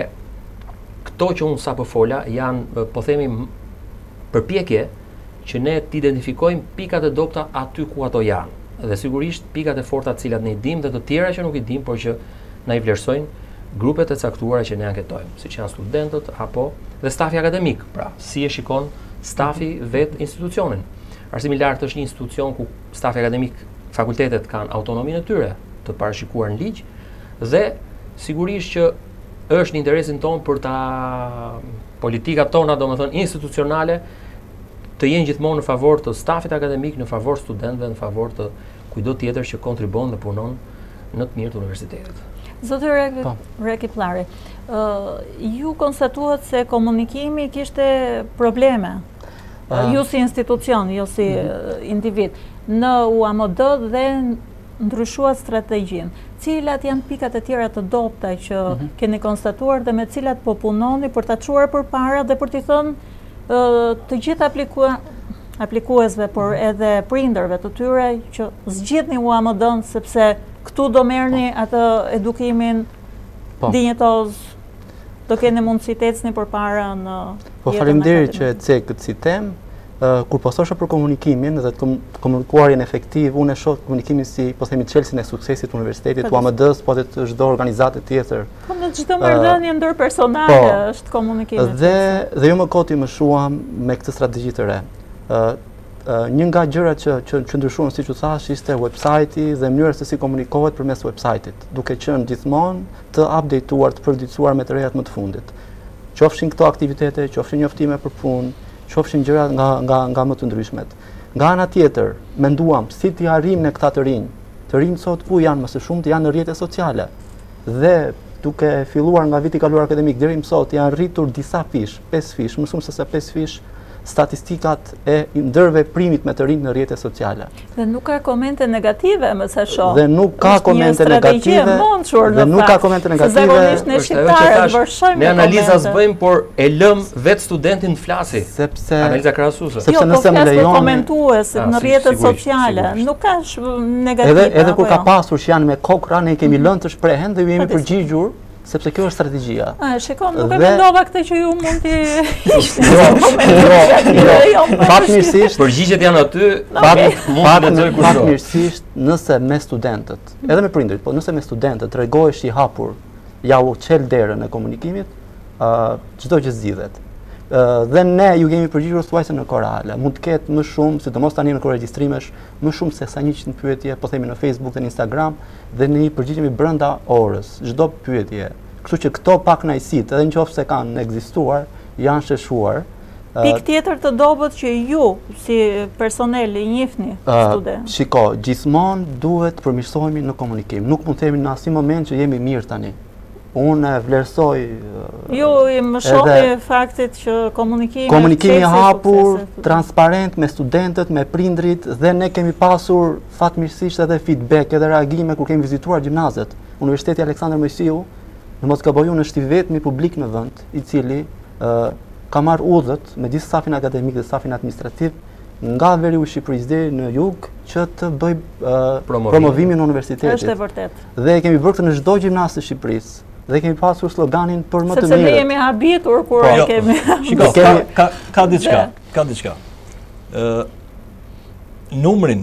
këto që unë sapo fola janë, po themi, përpjekje që ne t'identifikojmë pikat e dobta aty ku ato janë. Dhe sigurisht pikat e forta të cilat ne i dim dhe të tjera që nuk i dim, por që na i vlerësojnë grupet e caktuara që ne anketojmë, siç janë studentët apo dhe stafi akademik, pra si e shikon stafi vet institucionin. Arsimi i lartë është një institucion ku stafi akademik, fakultetet kanë autonominë e tyre të parashikuar në ligj dhe sigurisht që është në interesin tonë për ta politikat tona, domethënë institucionale, të jenë gjithmonë në favor të stafit akademik, në favor studentëve, në favor të kujdo tjetër që kontribon dhe punon në të mirë të universitetit. Zotë Reki Pllari, uh, ju konstatuat se komunikimi kishte probleme, uh, ju si institucion, ju si uh, individ, në U A M D dhe ndryshuat strategjinë. Cilat janë pikat e tjera të dobta që mm -hmm. keni konstatuar dhe me cilat po punoni për ta çuar përpara dhe për t'i thënë uh, të gjithë aplikua, aplikuesve, por edhe prindërve të tyre që zgjidhni U A M D-n sepse këtu do merrni atë edukimin po. Dinjetoz, do keni mundësi të ecni përpara në Po faleminderit që e cek këtë si temë. Uh, kur po thosha për komunikimin dhe të kom komunikuarin efektiv, unë e shoh komunikimin si, po themi, çelësin e suksesit të universitetit, U A M D-s, po edhe të çdo organizate tjetër. Po në çdo marrëdhënie uh, ndërpersonale po, është komunikimi. Dhe dhe jo më koti më shuam me këtë strategji të re. Uh, uh, një nga gjërat që që, që ndryshuan, siç u thash, ishte website-i dhe mënyra se si komunikohet përmes website-it, duke qenë gjithmonë të updateuar, të përditësuar me të rejat më të fundit. Qofshin këto aktivitete, qofshin njoftime për punë, qofshin gjëra nga, nga, nga më të ndryshmet. Nga ana tjetër, menduam si t'i arrim në këta të rinj. Të rinj sot ku janë, më së shumti janë në rrjetet sociale. Dhe duke filluar nga viti kaluar akademik deri më sot janë rritur disa fish, pesë fish, më shumë se sa pesë fish, statistikat e ndërveprimit me të rinj në rrjetet sociale. Dhe nuk ka komente negative, më sa shoh. Dhe nuk ka komente negative. Dhe nuk ka komente negative. Zakonisht ne shqiptarët vërshojmë ne analiza s'bëjmë, por e lëm vetë studentin flasi. Sepse analiza krahasuese. Sepse jo, nëse më lejon komentuesit në rrjetet sociale, nuk ka negative. Edhe edhe kur ka pasur që janë me kokra, ne kemi lënë të shprehen dhe ju jemi përgjigjur sepse kjo është strategjia. A, shikon, nuk e Dhe- mendova këtë që ju mund t'i Jo, fatmirësisht, Përgjigjet janë aty, Fat, mund fat, të lexoj kushdo. fatmirësisht, nëse me studentët, edhe me prindërit, po nëse me studentët tregohesh i hapur, ja u qel derën e komunikimit, uh, çdo gjë zgjidhet. Uh, dhe ne ju kemi përgjigjur thuajse në kohë reale. Mund të ketë më shumë, sidomos tani në kohë regjistrimesh, më shumë se sa njëqind pyetje, po themi në Facebook dhe në Instagram, dhe ne i përgjigjemi brenda orës, çdo pyetje. Kështu që këto pak kënaqësitë, edhe nëse kanë ekzistuar, janë sheshuar. Pik tjetër të dobët që ju, si personel, i njihni Uh, student. shiko, gjithmonë duhet të përmirësohemi në komunikim. Nuk mund të themi në asnjë moment që jemi mirë tani. Unë e vlerësoj uh, Ju i më shohni faktit që komunikimi komunikimi i është hapur, suksesi. transparent me studentët, me prindrit, dhe ne kemi pasur fatmirësisht edhe feedback, edhe reagime kur kemi vizituar gjimnazet. Universiteti Aleksandër Mojsiu, në mos gaboj unë, është i vetmi publik në vend i cili uh, ka marrë udhët me gjithë stafin akademik dhe stafin administrativ nga veriu i Shqipërisë deri në jug që të bëj uh, Promovimin. promovimin e universitetit. Është e vërtet. Dhe kemi bërë këtë në çdo gjimnaz të Shqipërisë. Dhe kemi pasur sloganin për më të Sepse ne mirët. jemi habitur kur Po, e jo. kemi. Shiko, ka, Kemi- ka, ka diçka, Dhe- ka diçka. Ë numrin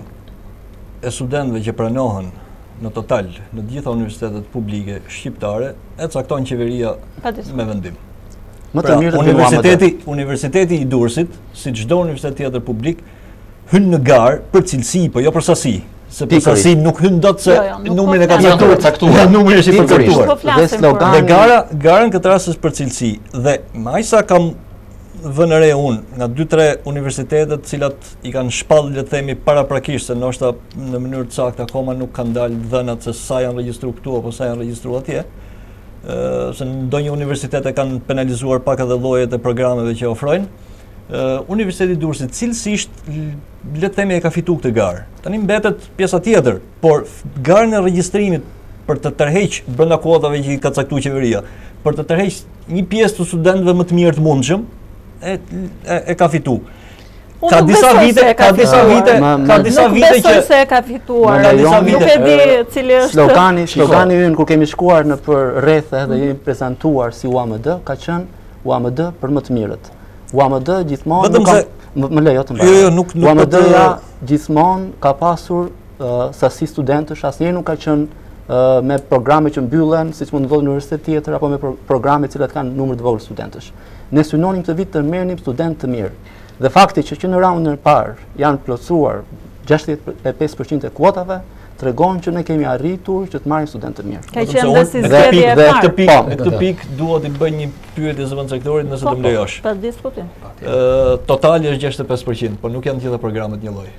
e studentëve që pranohen në total në të gjitha universitetet publike shqiptare e cakton qeveria Padiskutim. me vendim. Më të Pra, mirët universiteti, universiteti i Durrësit, si çdo universitet tjetër publik, hyn në garë për cilësi, po jo për sasi. Se për Pikërisht. sasi nuk hyn dot se Jo, jo, nuk numrin po e ka flasim. caktuar. Janë përcaktuar. Numri është i Pikërisht. përcaktuar. Po flasim Dhe slogan- Dhe gara, gara në këtë rast është për cilësi. Dhe me aq sa kam vënë re unë nga dy tre universitetet cilat i kanë shpallë, le të themi, paraprakisht, se ndoshta në mënyrë të saktë akoma nuk kanë dalë dhënat se sa janë regjistruar këtu apo sa janë regjistruar atje. Ë se ndonjë universitete kanë penalizuar pak edhe llojet e programeve që ofrojnë. Uh, Universiteti i Durrësit cilësisht l- le të themi e ka fituar këtë garë. Tani mbetet pjesa tjetër, por f- garën e regjistrimit për të tërheq brenda kuotave që i ka caktuar qeveria, për të tërheq një pjesë të studentëve më të mirë të mundshëm, e, e, e ka fituar. Unë Ka nuk disa besoj vite, se e ka ka disa fituar. vite, Ma- ka ma- disa Nuk vite besoj që se e ka fituar. Ma disa Nuk vite, e di ë, cili është. Slogani, Shiko. slogani ynë kur kemi shkuar në për rrethe dhe jemi prezantuar si U A M D, ka qenë U A M D për më të mirët. U A M D gjithmonë Vetëm nuk ka, se- më, më lejo të mbaj. Jo, jo, nuk- nuk U A M po të- D-ja gjithmonë ka pasur uh, sasi studentësh, asnjëherë nuk ka qenë uh, me programe që mbyllen, siç mund të ndodhë në universitet tjetër, apo me pro programe të cilat kanë numër të vogël studentësh. Ne synonim të vit të merrnim student të mirë. Dhe fakti që që në raundin e parë janë plotësuar gjashtëdhjetë e pesë përqind e kuotave, tregon që ne kemi arritur që të marrim student të mirë. Ka Vetëm se qenë unë- dhe si e zgjedhje pikë- e dhe parë. këtë pikë, Po. e këtë pikë dua t'i bëj një pyetje zëvendësektorit nëse Po, të më lejosh. Pa diskutim. Ë totali është gjashtëdhjetë e pesë përqind, por nuk janë të gjitha programet një lloj.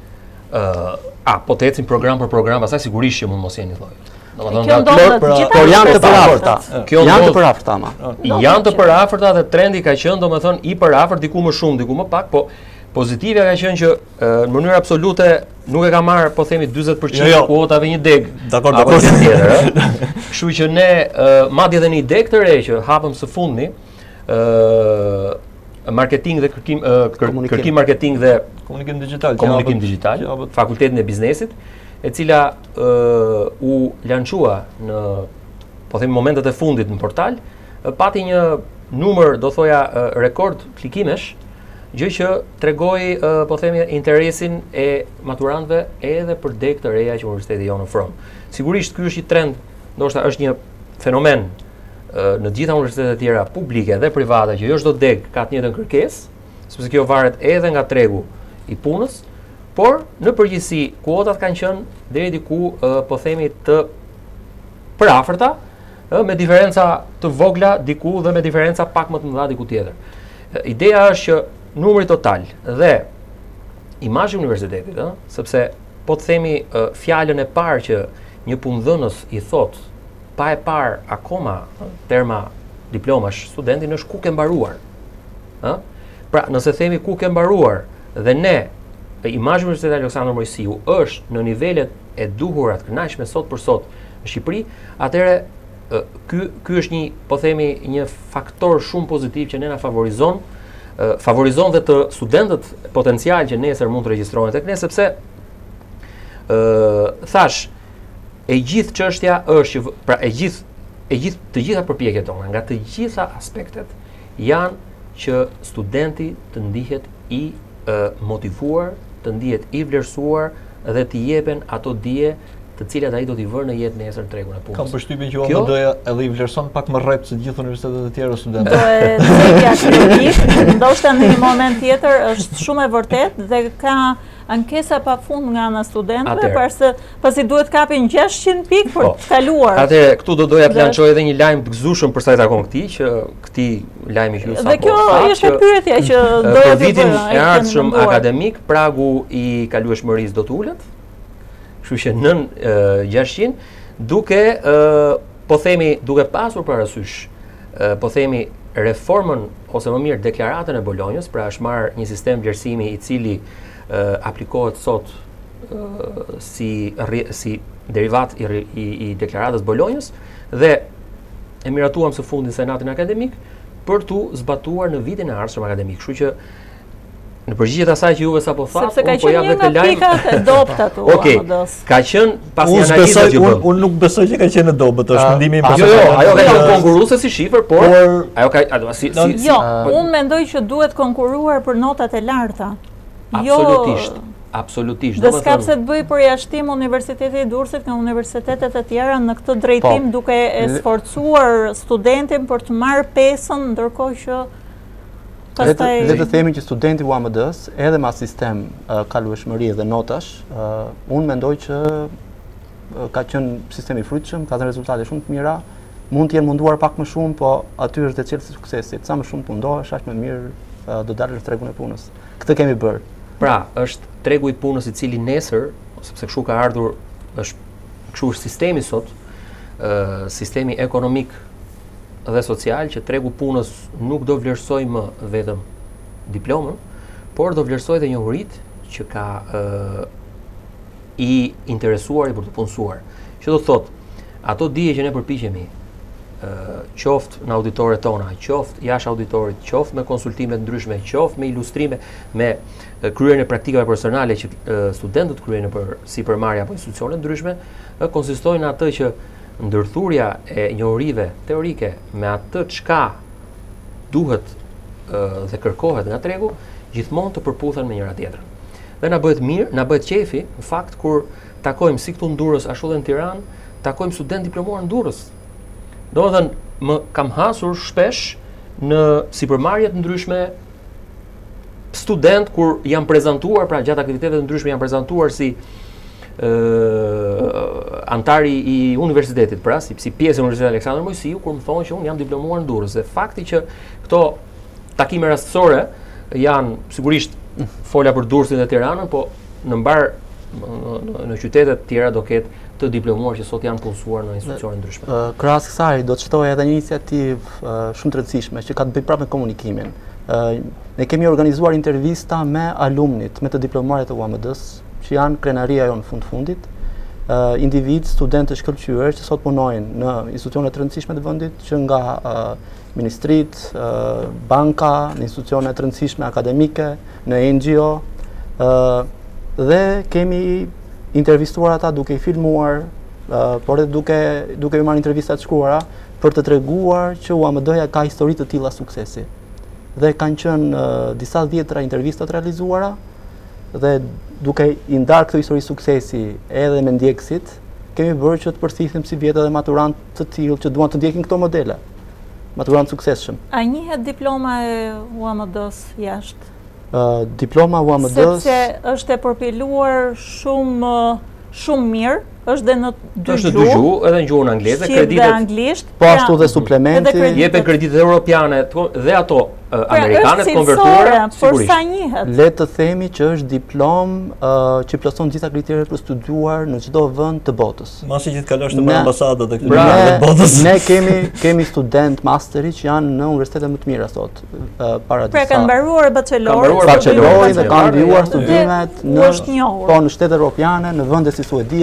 Uh, a, po të ecim program për program, pastaj sigurisht që mund mos jeni lloj. Domethënë Kjo nga ndodhet kjo- pra- gjithashtu Por janë të për përafërta. studentët. Kjo Janë të ndodh- përafërta ama. janë të përafërta dhe trendi ka qenë domethënë i përafërt, diku më shumë, diku më pak, po pozitive ka qenë që uh, në mënyrë absolute nuk e ka marrë, po themi dyzet përqind Jo, jo. të kuotave një deg. Dakor, apo dakor. gjë tjetër, ë. Kështu që ne uh, madje edhe një deg të re që hapëm së fundmi, ë marketing dhe kërkim uh, kër, Komunikim. kërkim marketing dhe Komunikim digital. që komunikim hapet- digital, që hapet- Fakultetin e Biznesit, e cila uh, u lançua në, po themi, momentet e fundit në portal, uh, pati një numër, do thoja, uh, rekord klikimesh, gjë që tregoi, uh, po themi, interesin e maturantëve edhe për deg të reja që universiteti jonë ofron. Sigurisht ky është një trend, ndoshta është një fenomen uh, në gjitha universitetet tjera publike dhe private që jo çdo deg ka të njëjtën kërkesë, sepse kjo varet edhe nga tregu i punës, por në përgjithësi kuotat kanë qenë deri diku uh, po themi të përafërta, uh, me diferenca të vogla diku dhe me diferenca pak më të mëdha diku tjetër. Uh, ideja është që numri total dhe imazhi i universitetit, ë, sepse po të themi uh, fjalën e parë që një punëdhënës i thot pa e parë akoma ë, terma diplomash studentin është ku ke mbaruar. Ë? Pra, nëse themi ku ke mbaruar dhe ne e imazhi i Universitetit Aleksandër Mojsiu është në nivelet e duhura të kënaqshme sot për sot në Shqipëri, atëherë ë, ky ky është një, po themi, një faktor shumë pozitiv që ne na favorizon, ë, favorizon dhe të studentët potencial që nesër mund të regjistrohen tek ne, sepse ë thash e gjithë çështja është që v- pra e gjithë e gjithë të gjitha përpjekjet tona, nga të gjitha aspektet, janë që studenti të ndihet i uh, motivuar, të ndihet i vlerësuar dhe të jepen ato dije të cilat ai do t'i vërë në jetë nesër në tregun e punës. Kam përshtypjen që O M D-ja edhe i vlerëson pak më rrep se gjithë universitetet e tjera studentë. Do e cekja teorik, ndoshta në një moment tjetër është shumë e vërtet dhe ka ankesa pa fund nga ana studentëve, përse pasi duhet kapin gjashtë qind pikë për të kaluar. Atëherë këtu do doja të lançoj edhe një lajm të gëzueshëm për sa i takon këtij, që këtij lajmi që ju sapo. Dhe kjo ishte pyetja që doja të bëj. Për vitin e ardhshëm akademik, pragu i kalueshmërisë do të ulet. Kështu që nën gjashtëqind, duke po themi duke pasur parasysh, po themi reformën ose më mirë deklaratën e Bolonjës, pra është marrë një sistem vlerësimi i cili aplikohet sot si si derivat i i, i deklaratës Bolonjës dhe e miratuam së fundi Senatin akademik për tu zbatuar në vitin e ardhshëm akademik. Kështu që në përgjigje të asaj që juve sapo thatë, unë po jap vetë lajm. Sepse ka qenë një nga pikat e dobta tu. Okej. Ka qenë pasi analizës që bën. Unë nuk besoj që ka qenë e dobët, është mendimi im. Jo, jo, ajo ka qenë konkurruese si shifër, por ajo ka si si Jo, unë mendoj që duhet konkurruar për notat e larta. Absolutisht. Absolutisht. Dhe s'ka pse të bëj përjashtim Universiteti i Durrësit nga universitetet e tjera në këtë drejtim, duke e sforcuar studentin për të marrë pesën, ndërkohë që pastaj le të themi që studenti U A M D-s edhe me sistem kalueshmërie dhe notash, unë mendoj që ka qenë sistemi i frutshëm, ka dhënë rezultate shumë të mira. Mund të jenë munduar pak më shumë, po aty është dhe çelësi i suksesit. Sa më shumë mundohesh, aq më mirë do dalësh në tregun e punës. Këtë kemi bërë. Pra, është tregu i punës i cili nesër, sepse kështu ka ardhur, është kështu është sistemi sot, ë sistemi ekonomik dhe social, që tregu punës nuk do vlerësoj më vetëm diplomën, por do vlerësoj dhe njohuritë që ka ë i interesuar i për të punësuar. Që do të thotë, ato dije që ne përpiqemi, qoftë në auditoret tona, qoftë jashtë auditorit, qoftë me konsultime të ndryshme, qoftë me ilustrime, me kryerjen e praktikave personale që studentët kryejnë për sipërmarrje apo institucione ndryshme, konsistojnë në atë që ndërthurja e njohurive teorike me atë çka duhet dhe kërkohet nga tregu, gjithmonë të përputhen me njëra tjetrën. Dhe na bëhet mirë, na bëhet qefi, në fakt kur takojmë si këtu në Durrës, ashtu edhe në Tiranë, takojmë student diplomuar në Durrës. Domethënë, më kam hasur shpesh në sipërmarrje të ndryshme student kur janë prezantuar, pra gjatë aktiviteteve të ndryshme janë prezantuar si uh, antari i universitetit, pra si, si pjesë e Universitetit Aleksandër Mojsiu, kur më thonë që unë jam diplomuar në Durrës. Dhe fakti që këto takime rastësore janë sigurisht fola për Durrësin dhe Tiranën, po në mbar në, në qytetet tjera do ketë të diplomuar që sot janë punësuar në institucione ndryshme. Uh, Krahas kësaj do të shtoj edhe një iniciativë uh, shumë të rëndësishme që ka të bëjë prapë me komunikimin. Uh, ne kemi organizuar intervista me alumnit, me të diplomuarit e U A M D-s, që janë krenaria jo në fund fundit, uh, individ, studentë të shkëlqyer që sot punojnë në institucione të rëndësishme të vendit, që nga uh, ministrit, uh, banka, në institucione të rëndësishme akademike, në N G O, uh, dhe kemi intervistuar ata duke i filmuar, uh, por edhe duke duke i marrë intervista të shkruara për të treguar që U A M D-ja ka histori të tilla suksesi. Dhe kanë qenë uh, disa dhjetra intervistat realizuara dhe duke i ndarë këtë histori suksesi edhe me ndjekësit, kemi bërë që të përthithim si vjetë edhe maturant të tillë që duan të ndjekin këto modele. Maturant suksesshëm. A njihet diploma e U A M D-s jashtë? Uh, diploma U A M D-s sepse është e përpiluar shumë shumë mirë, është dhe në dy është dy gjuhë, edhe në gjuhën angleze, kreditet anglisht, po ashtu dhe suplementi, jepen kreditet europiane dhe ato uh, amerikane të konvertuara, sigurisht. Sa njihet. Le të themi që është diplom uh, që plotëson gjitha kriteret për studiuar në çdo vend të botës. Masi që të kalosh të bërë ambasadat e këtyre ne, të botës. Ne kemi kemi student masteri që janë në universitete më të mira sot, uh, para disa. Pra kanë mbaruar bachelorin, bachelorin dhe kanë mbaruar studimet në po në shtete europiane, në vende si Suedia, që universitete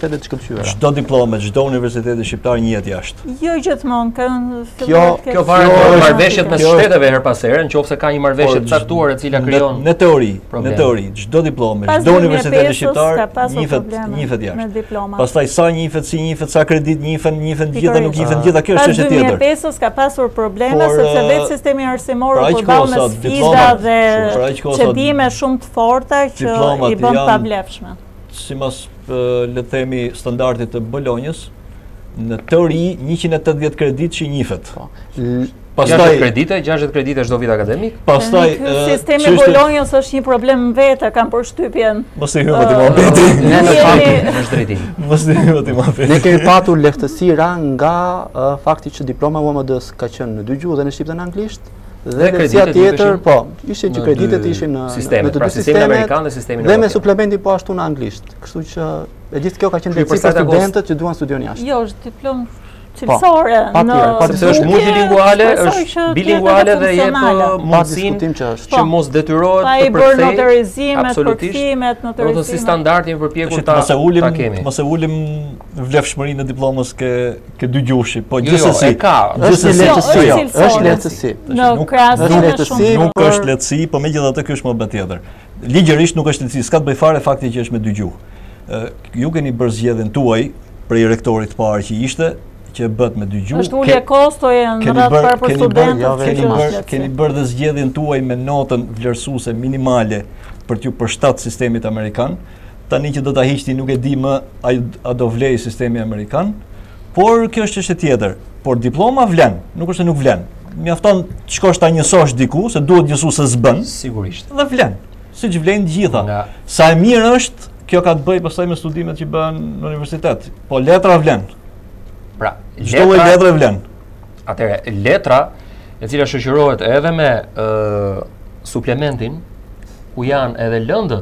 universiteteve të shkëlqyera. Çdo diplomë, çdo universitet shqiptar njihet jashtë. Jo gjithmonë kanë Kjo- Kjo varet nga marrëveshjet mes shteteve her pas here, nëse ka një marrëveshje të caktuar e cila krijon Në teori, në probleme. teori, çdo diplomë, Pas çdo universitet duemind e pesës shqiptar ka pasur njihet probleme njihet me jashtë. diplomat. Pastaj sa njihet, si njihet, sa kredit njihen, njihen gjitha, nuk Pikërisht. njihen gjitha, kjo është Pas çështje tjetër. duemind e pesës ka pasur probleme Por, sepse uh, vetë sistemi arsimor për u aq përball kohë me sa sfida diplomat- dhe për aq kohë sa çdime shumë të forta që diplomat i bën janë- pavlefshme. Sipas le të themi standardit të Bolonjës, në teori njëqind e tetëdhjetë kredit që njihet. L- gjashtëdhjetë Pastaj kredite, gjashtëdhjetë kredite çdo vit akademik. pastaj Ky ë, sistemi çështja- Bolonjës është një problem vetë, kam përshtypjen. Mos i hymë ti Ë, mohabeti. Ne në fakt Jemi- Është drejtim. Mos i hymë ti mohabeti. ne kemi patur lehtësira nga uh, fakti që diploma U M D-s ka qenë në dy gjuhë dhe në shqip dhe në anglisht. Dhe Dhe lehtësia kreditet tjetër, ishin po, ishte që në kreditet dy ishin në sistemet, në të pra dy sistemin sistemet amerikan dhe sistemin dhe me evropian. suplementi po ashtu në anglisht. Kështu që e gjithë kjo ka qenë Kështu i lehtësi për përshtatet studentët që duan studion jashtë. Jo, është diplomë cilësore. pa në tjetër, pa Sepse është duke, multilinguale, shpresoj që është të bilinguale jetë dhe jep funksionale. uh, Pa mundësinë diskutim që është. që mos detyrohet Pa të i bërë përkthej. notarizimet, absolutisht. përkthimet, Do të si notarizimet. standard jemi përpjekur Tash ta mos e ulim, ta kemi. mos e ulim vlefshmërinë e diplomës ke ke dy gjuhëshi, po Jo, jo, gjithsesi. e ka. Është një Gjithsesi, lehtësi, Jo, jo, është është cilësore. lehtësi. Në nuk- krahasim është me lehtësi, shumë Nuk por- është lehtësi, po megjithatë ky është më bë tjetër. Ligjërisht nuk është lehtësi, s'ka të bëj fare fakti që është me dy gjuhë. Ë, Ju keni bërë zgjedhjen tuaj prej rektorit të parë që ishte, që bëhet me dy gjuhë. është ulje kostoje në keni radhë bërë- parë për keni bërë- studentët, jo, që Keni vetëm është bërë lehtësi. keni bërë dhe zgjedhjen tuaj me notën vlerësuese minimale për t'ju përshtat sistemit amerikan. Tani që do ta hiqni nuk e di më a, a do vlej sistemi amerikan, por kjo është çështje tjetër. Por diploma vlen, nuk është se nuk vlen. Mjafton të shkosh ta njësosh diku, se duhet njësu se s'bën, Sigurisht. dhe vlen. Siç vlen të gjitha. Nga Sa e mirë është, kjo ka të bëjë pastaj me studimet që bëhen në universitet. Po letra vlen. pra, Çdo lloj letre vlen. Atëre, letra e cila shoqërohet edhe me ë suplementin ku janë edhe lëndët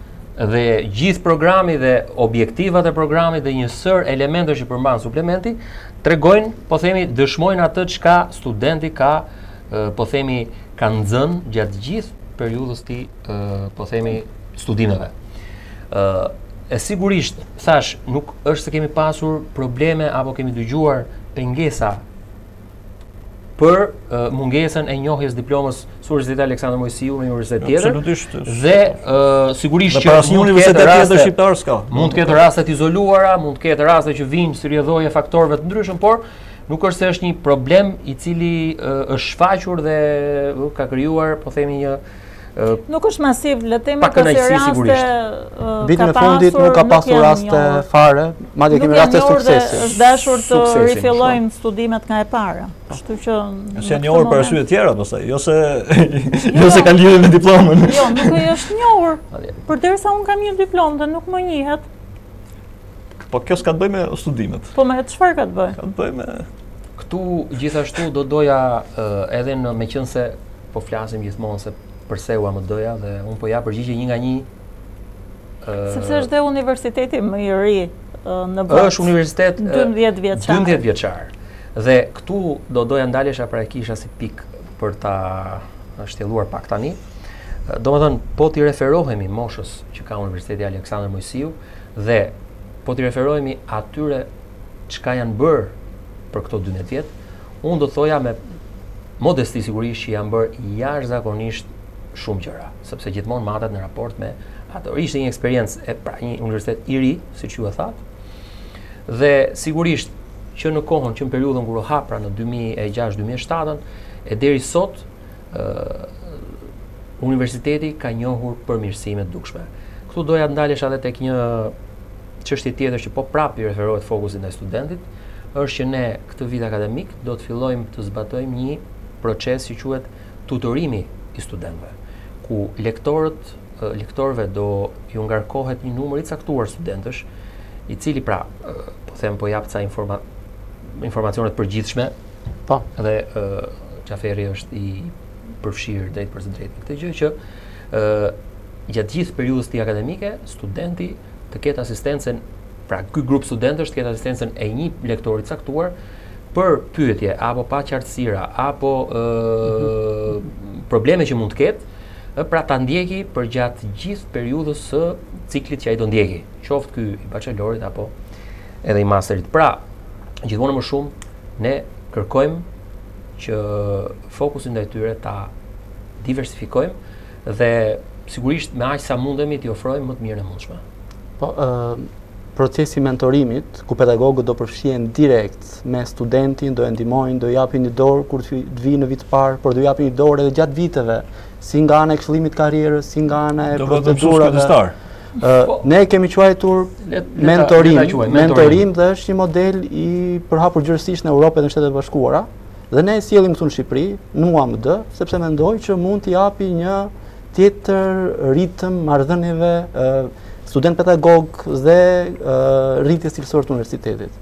dhe gjithë programi dhe objektivat e programit dhe një sër elementesh që përmban suplementi tregojnë, po themi, dëshmojnë atë çka studenti ka, ë, po themi, ka nxënë gjatë gjithë periudhës të ë, po themi, studimeve. ë E sigurisht, thash, nuk është se kemi pasur probleme apo kemi dëgjuar pengesa për uh, mungesën e njohjes diplomës së Universitetit Aleksandër Mojsiu në universitet tjetër. Absolutisht. Dhe uh, sigurisht Dhe që për asnjë mund të universitet ketë tjetër raste, shqiptar s'ka. mund të ketë raste të izoluara, mund të ketë raste që vinë si rrjedhoje faktorëve të ndryshëm, por nuk është se është një problem i cili uh, është shfaqur dhe uh, ka krijuar, po themi, një uh, Nuk është masiv, le të themi Pa ka se kënaqësi, raste sigurisht. ë, Vitin ka e fundit pasur, nuk ka nuk pasur janë raste njohur. fare, madje Nuk kemi janë raste njohur dhe suksesi. është dashur të Suksesin, rifillojnë studimet nga e para. Kështu që në Se janë këtë njohur për moment- arsye tjera pastaj, jo se jo se kanë lidhje me diplomën. Jo, nuk e është njohur. Madje. Përderisa unë kam një diplomë dhe nuk më njihet, Po kjo s'ka të bëjë me studimet. po me çfarë ka të bëjë? Ka të bëjë me Këtu gjithashtu do doja uh, edhe në meqense po flasim gjithmonë se përse u më doja dhe un po ja përgjigje një nga një uh, Sepse është dhe universiteti më i ri ë, në botë. është universitet uh, dymbëdhjetë vjeçar. dymbëdhjetë vjeçar. Dhe këtu do doja ndalesha pra e kisha si pik për ta shtjelluar pak tani. Uh, Domethënë po ti referohemi moshës që ka Universiteti Aleksandër Mojsiu dhe po ti referohemi atyre çka janë bërë për këto dymbëdhjetë vjet, unë do thoja me modesti sigurisht që janë bërë jashtëzakonisht shumë gjëra, sepse gjithmonë matet në raport me ato. Ishte një eksperiencë e pra një universitet i ri, siç ju e thatë. Dhe sigurisht që në kohën, që në periudhën kur u hap pra në dy mijë e gjashtë dy mijë e shtatë e deri sot ë universiteti ka njohur përmirësime të dukshme. Këtu doja të ndalesh edhe tek një çështje tjetër që po prapë i referohet fokusit ndaj studentit, është që ne këtë vit akademik do të fillojmë të zbatojmë një proces që quhet tutorimi i studentëve, ku lektorët, eh, lektorëve do ju ngarkohet një numër i caktuar studentësh, i cili pra, eh, po them po jap ca informa informacione të përgjithshme, Po. dhe eh, Qaferi është i përfshirë drejt për së drejtë këtë gjë që eh, gjatë gjithë periudhës tij akademike, studenti të ketë asistencën, pra ky grup studentësh të ketë asistencën e një lektori të caktuar për pyetje apo pa qartësira apo ë probleme që mund të ketë, ë, pra ta ndjeki për gjatë gjithë periudhës së ciklit që ai do ndjeki, qoftë ky i bachelorit apo edhe i masterit. Pra, gjithmonë më shumë ne kërkojmë që fokusin ndaj tyre ta diversifikojmë dhe sigurisht me aq sa mundemi t'i ofrojmë më të mirën e mundshme. Po, ë procesi mentorimit, ku pedagogët do përfshihen direkt me studentin, do e ndihmojnë, do i japin një dorë kur të vi në vit të parë, por do i japin një dorë edhe gjatë viteve, si nga ana e këshillimit karrierës, si nga ana e procedurave. Uh, ne kemi quajtur mentorim, mentorim dhe është një model i përhapur gjërësisht në Europë dhe në Shtetet e Bashkuara, dhe ne e sjellim këtu në Shqipëri, në U A M D, sepse mendoj që mund t'i japi një tjetër ritëm marrëdhënieve uh, student pedagog dhe uh, rritjes cilësore të universitetit.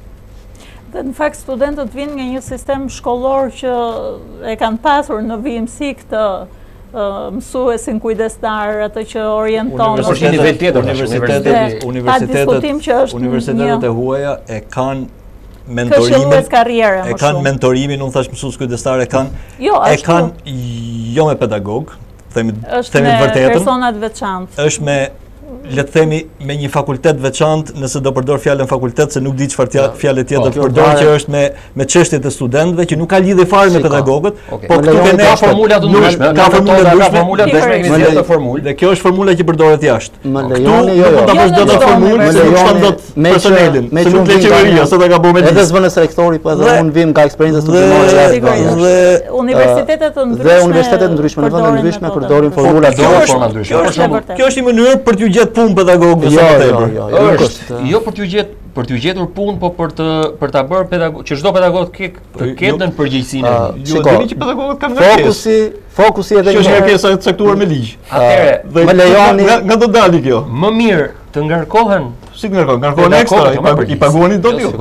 Dhe në fakt studentët vinë nga një sistem shkollor që e kanë pasur në vijimsi këtë Uh, mësuesin kujdestar, atë që orienton është nivel tjetër, universitetet, universitetet, universitetet e huaja e kanë mentorimin, e kanë mentorimin, unë thash mësues kujdestar, e kanë jo, e kanë jo me pedagog, themi themi vërtetën. Është me personat veçantë. Është me le të themi me një fakultet veçantë, nëse do përdor fjalën fakultet se nuk di çfarë fjalë tjetër të përdor, që është me me çështjet e studentëve që nuk ka lidhje fare me pedagogët, po këtu kanë ka formula të ndryshme, ka formula të ndryshme, formula të ndryshme të formulë. Dhe kjo është formula që përdoret jashtë. Më lejoni jo jo. Ta bësh dot formulë, se nuk shton dot personelin, se nuk le qeveria, se ta ka bëu me edhe zvënës rektori, po edhe unë vim nga eksperjenca studimore dhe universitetet të ndryshme. Dhe universitetet ndryshme në vende ndryshme përdorin formula të ndryshme. Kjo është një mënyrë për t'u gjetë punë pedagogëve sa më tepër. Jo, jo, është jo për t'u gjetë për t'u gjetur punë, po për të për ta bërë pedagog që çdo pedagog të të ketë në përgjegjësinë. Ju dini që pedagogët kanë ngarkesë. Fokusi, fokusi edhe kjo është ngarkesa e caktuar me ligj. Atëherë, më lejoni nga do dali kjo. Më mirë të ngarkohen, si të ngarkohen? Ngarkohen ekstra, i paguani dot ju.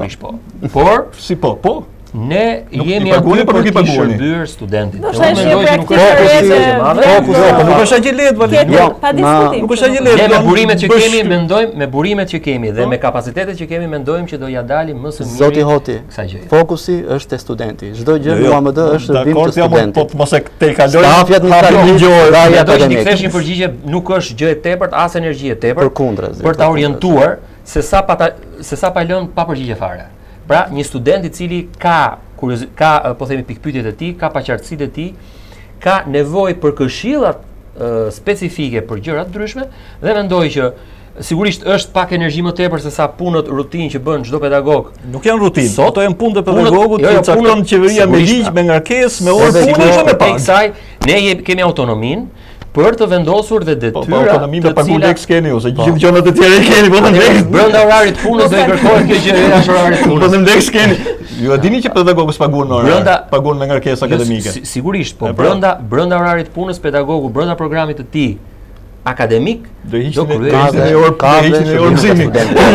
Por si po, po. Ne jemi aty për të shërbyer studentit. Do të thashë nuk është fokus, nuk është aq lehtë vallë. Jo, pa diskutim. Nuk është aq lehtë. Ne me burimet që kemi mendojmë, me burimet që kemi dhe me kapacitetet që kemi mendojmë që do ja dalim më së miri. Zoti Hoti, fokusi është te studenti. Çdo gjë në U A M D është vim të studentit. Po mos e te kaloj. Stafjet në ligjore, ja do të kthesh një përgjigje, nuk është gjë e tepërt as energji e tepërt. Përkundër, për ta orientuar se sa pa se sa pa lënë pa përgjigje fare. Pra, një student i cili ka ka po themi pikpyetjet e tij, ka paqartësitë e tij, ka nevojë për këshillat specifike për gjëra të ndryshme dhe mendoj që sigurisht është pak energji më tepër se sa punët rutinë që bën çdo pedagog. Nuk janë rutinë, ato janë punë të pedagogut që cakton qeveria me ligj, me ngarkesë, me orë punë dhe me pagë. Kësaj ne kemi autonominë për të vendosur dhe detyra autonomi me paguleks keni ose gjithë gjërat e tjera keni, po ndeks brenda orarit punës do i kërkohet kjo gjë jashtë orarit punës. Po ndeks keni. Ju e dini që pedagogët paguhen në orar, paguhen me ngarkesë akademike. Sigurisht, po brenda brenda orarit punës pedagogu brenda programit të tij akademik do hiqin e orë ka hiqin e orë mësimi.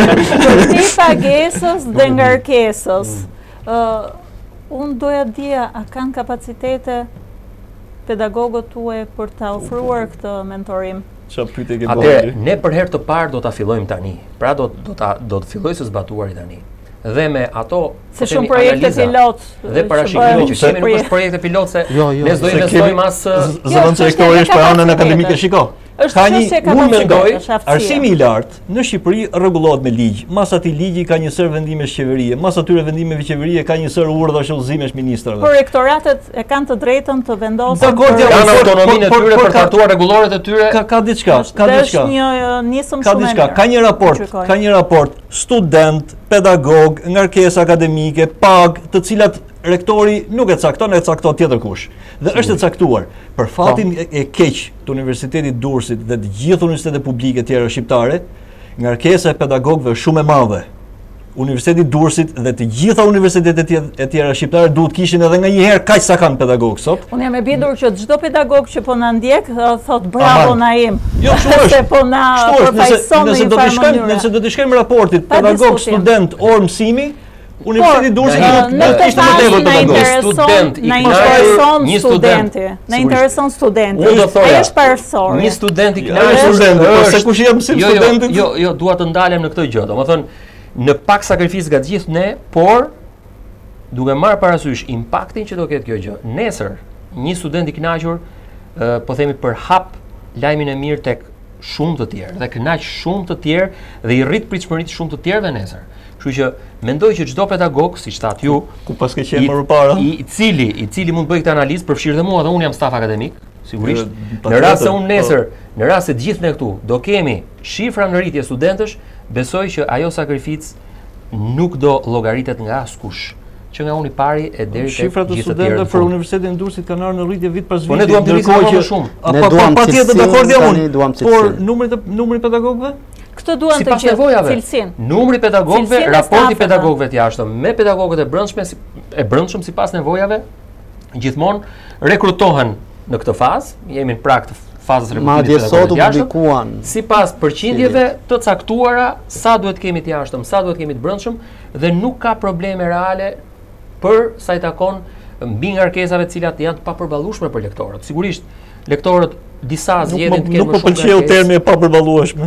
Ti pagesës dhe ngarkesës. Ë unë doja dija a kanë kapacitete pedagogët tuaj për ta ofruar këtë mentorim. Çfarë pyetje ke bërë? Atë ne për herë të parë do ta fillojmë tani. Pra do do ta do të fillojë së zbatuari tani. Dhe me ato se shumë projekte pilot dhe parashikime që kemi nuk është projekte pilot se ne s'do investojmë as zëvendësi rektori është për anën akademike, shiko. Ka një unë mendoj arsimi i lartë në Shqipëri rregullohet me ligj. Mas atij ligji ka një sër vendimesh qeverie, mas atyre vendimeve qeverie ka një sër urdhash udhëzimesh ministrave. Por rektoratet e kanë të drejtën të vendosin. Dakor, kanë autonominë e tyre për të hartuar rregulloret e tyre. Ka ka diçka, ka diçka. Është një nisëm Ka shumë. diçka, ka një raport, ka një raport student, pedagog, ngarkesë akademike, pagë, të cilat rektori nuk e cakton, e cakton tjetër kush. Dhe është e caktuar për fatin e keq të Universitetit Durrësit dhe të gjithë universitetet publike tjera shqiptare, ngarkesa e pedagogëve është shumë e madhe. Universiteti i Durrësit dhe të gjitha universitetet e tjera shqiptare duhet kishin edhe nganjëherë kaq sa kanë pedagog sot. Unë jam e bindur që çdo pedagog që po na ndjek thot bravo Naim. Jo, kështu është. Se po na përfaqëson në një farë mënyrë. Nëse do të shkojmë raportit pedagog, student, orë mësimi, Universiteti i Durrësit në të tashë na intereson, na intereson një studenti, na intereson studenti. Unë do thoja, ai është parësor. Një student i kënaqur studenti, po se kush jam mësim studentit? Jo, jo, dua të ndalem në këtë gjë. Domethënë, në pak sakrificë nga të gjithë ne, por duke marrë parasysh impaktin që do ketë kjo gjë. Nesër, një student i kënaqur, po themi për hap lajmin e mirë tek shumë të tjerë dhe kënaq shumë të tjerë dhe i rrit pritshmëritë shumë të tjerëve nesër. Kështu që mendoj që çdo pedagog, siç thatë ju, ku pas ke qenë më përpara, i, i cili i cili mund të bëjë këtë analizë, përfshirë dhe mua, dhe unë jam staf akademik, sigurisht. Në rast se unë nesër, në rast se gjithë ne këtu do kemi shifra në rritje studentësh, besoj që ajo sakrificë nuk do llogaritet nga askush. Që nga unë i pari e deri tek shifrat e studentëve për Universitetin e Durrësit kanë ardhur në rritje vit pas viti. Po ne duam të rrisim më shumë. Ne duam patjetër dakord jam unë. Por cilësinë. numri numri pedagogëve? Këtë duan të sipas nevojave. Cilësinë. Numri pedagogëve, Cilësinë e raporti stafeve. pedagogëve të jashtëm me pedagogët e brendshme si, e brendshëm sipas nevojave, gjithmonë rekrutohen në këtë fazë. Jemi në prag të fazës Madje rekrutimit sot u pedagogëve të jashtëm. publikuan Sipas përqindjeve të caktuara sa duhet kemi të jashtëm, sa duhet kemi të brendshëm dhe nuk ka probleme reale për sa i takon mbi ngarkesave të cilat janë të papërballueshme për lektorët. Sigurisht, lektorët disa zgjedhin të kenë nuk më më shumë. pëlqeu termi e papërballueshme.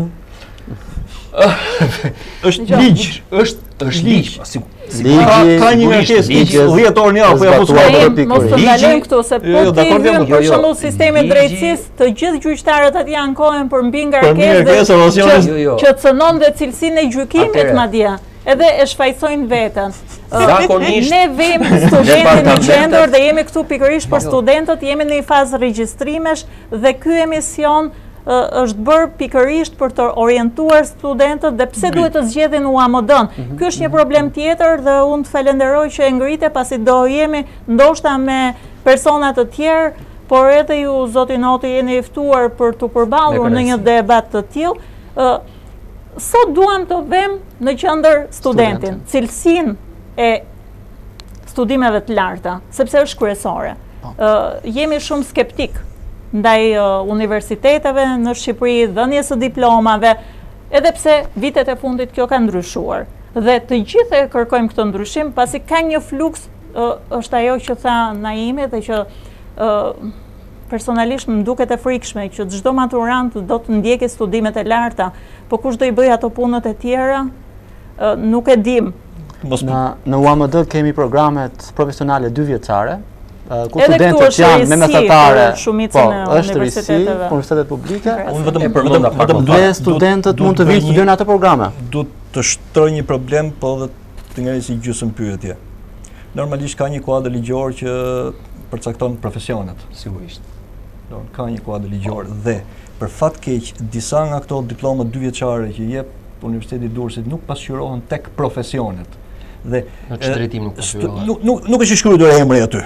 Është ligj, është është ligj. Ligji ka një ngarkesë dhjetë orë në javë, po ja po zbatuar. Mos të ndalojmë këtu se Jo, po jo, ti dakord jam, hyn jo, për jo. shembull sistemin e Ligji- drejtësisë, të gjithë gjyqtarët aty ankohen për mbi Për mbi ngarkesë ngarkesë, dhe evasiones- që, Jo, jo. që cënon dhe cilësinë e gjykimit Atëre. madje. Edhe e shfaqsojnë veten. Ë, Zakonisht, ne vim studentin në departamentet- qendër dhe jemi këtu pikërisht për Jo. studentët, jemi në një fazë regjistrimesh dhe ky emision ë, është bërë pikërisht për të orientuar studentët dhe pse duhet të zgjedhin U A M D-n. Ky është një problem tjetër dhe unë të falenderoj që e ngrite pasi do jemi ndoshta me persona të tjerë, por edhe ju zoti Noti jeni i ftuar për të përballur në një debat të tillë. Ë, Sot duam të vëm në qendër studentin, cilësinë e studimeve të larta, sepse është kryesore. Uh, jemi shumë skeptik ndaj uh, universiteteve në Shqipëri, dhënies së diplomave, edhe pse vitet e fundit kjo ka ndryshuar. Dhe të gjithë e kërkojmë këtë ndryshim, pasi ka një fluks, uh, është ajo që tha Naimi dhe që uh, personalisht më duket e frikshme që çdo maturant do të ndjekë studimet e larta, po kush do i bëj ato punët e tjera, uh, nuk e dim. Mos Në, në U A M D kemi programet profesionale dy vjeçare, uh, ku Edhe këtu studentët është janë risi me mesatare, për shumicën po, e është risi, universiteteve. universitetet publike, unë vetëm E përmenda vetëm pak vetëm më dhe duhet- studentët duhet- mund të duhet vinë bëj studojnë ato programe. Duhet të shtroj një problem, po dhe të ngrej si gjysmë pyetje. Normalisht ka një kuadër ligjor që përcakton profesionet. Sigurisht. Do, ka një kuadër ligjor dhe për fat keq disa nga këto diploma dy vjeçare që jep Universiteti i Durrësit nuk pasqyrohen tek profesionet. Dhe Në çdo drejtim nuk stu- pasqyrohen. Nuk nuk nuk është i shkruar emri aty.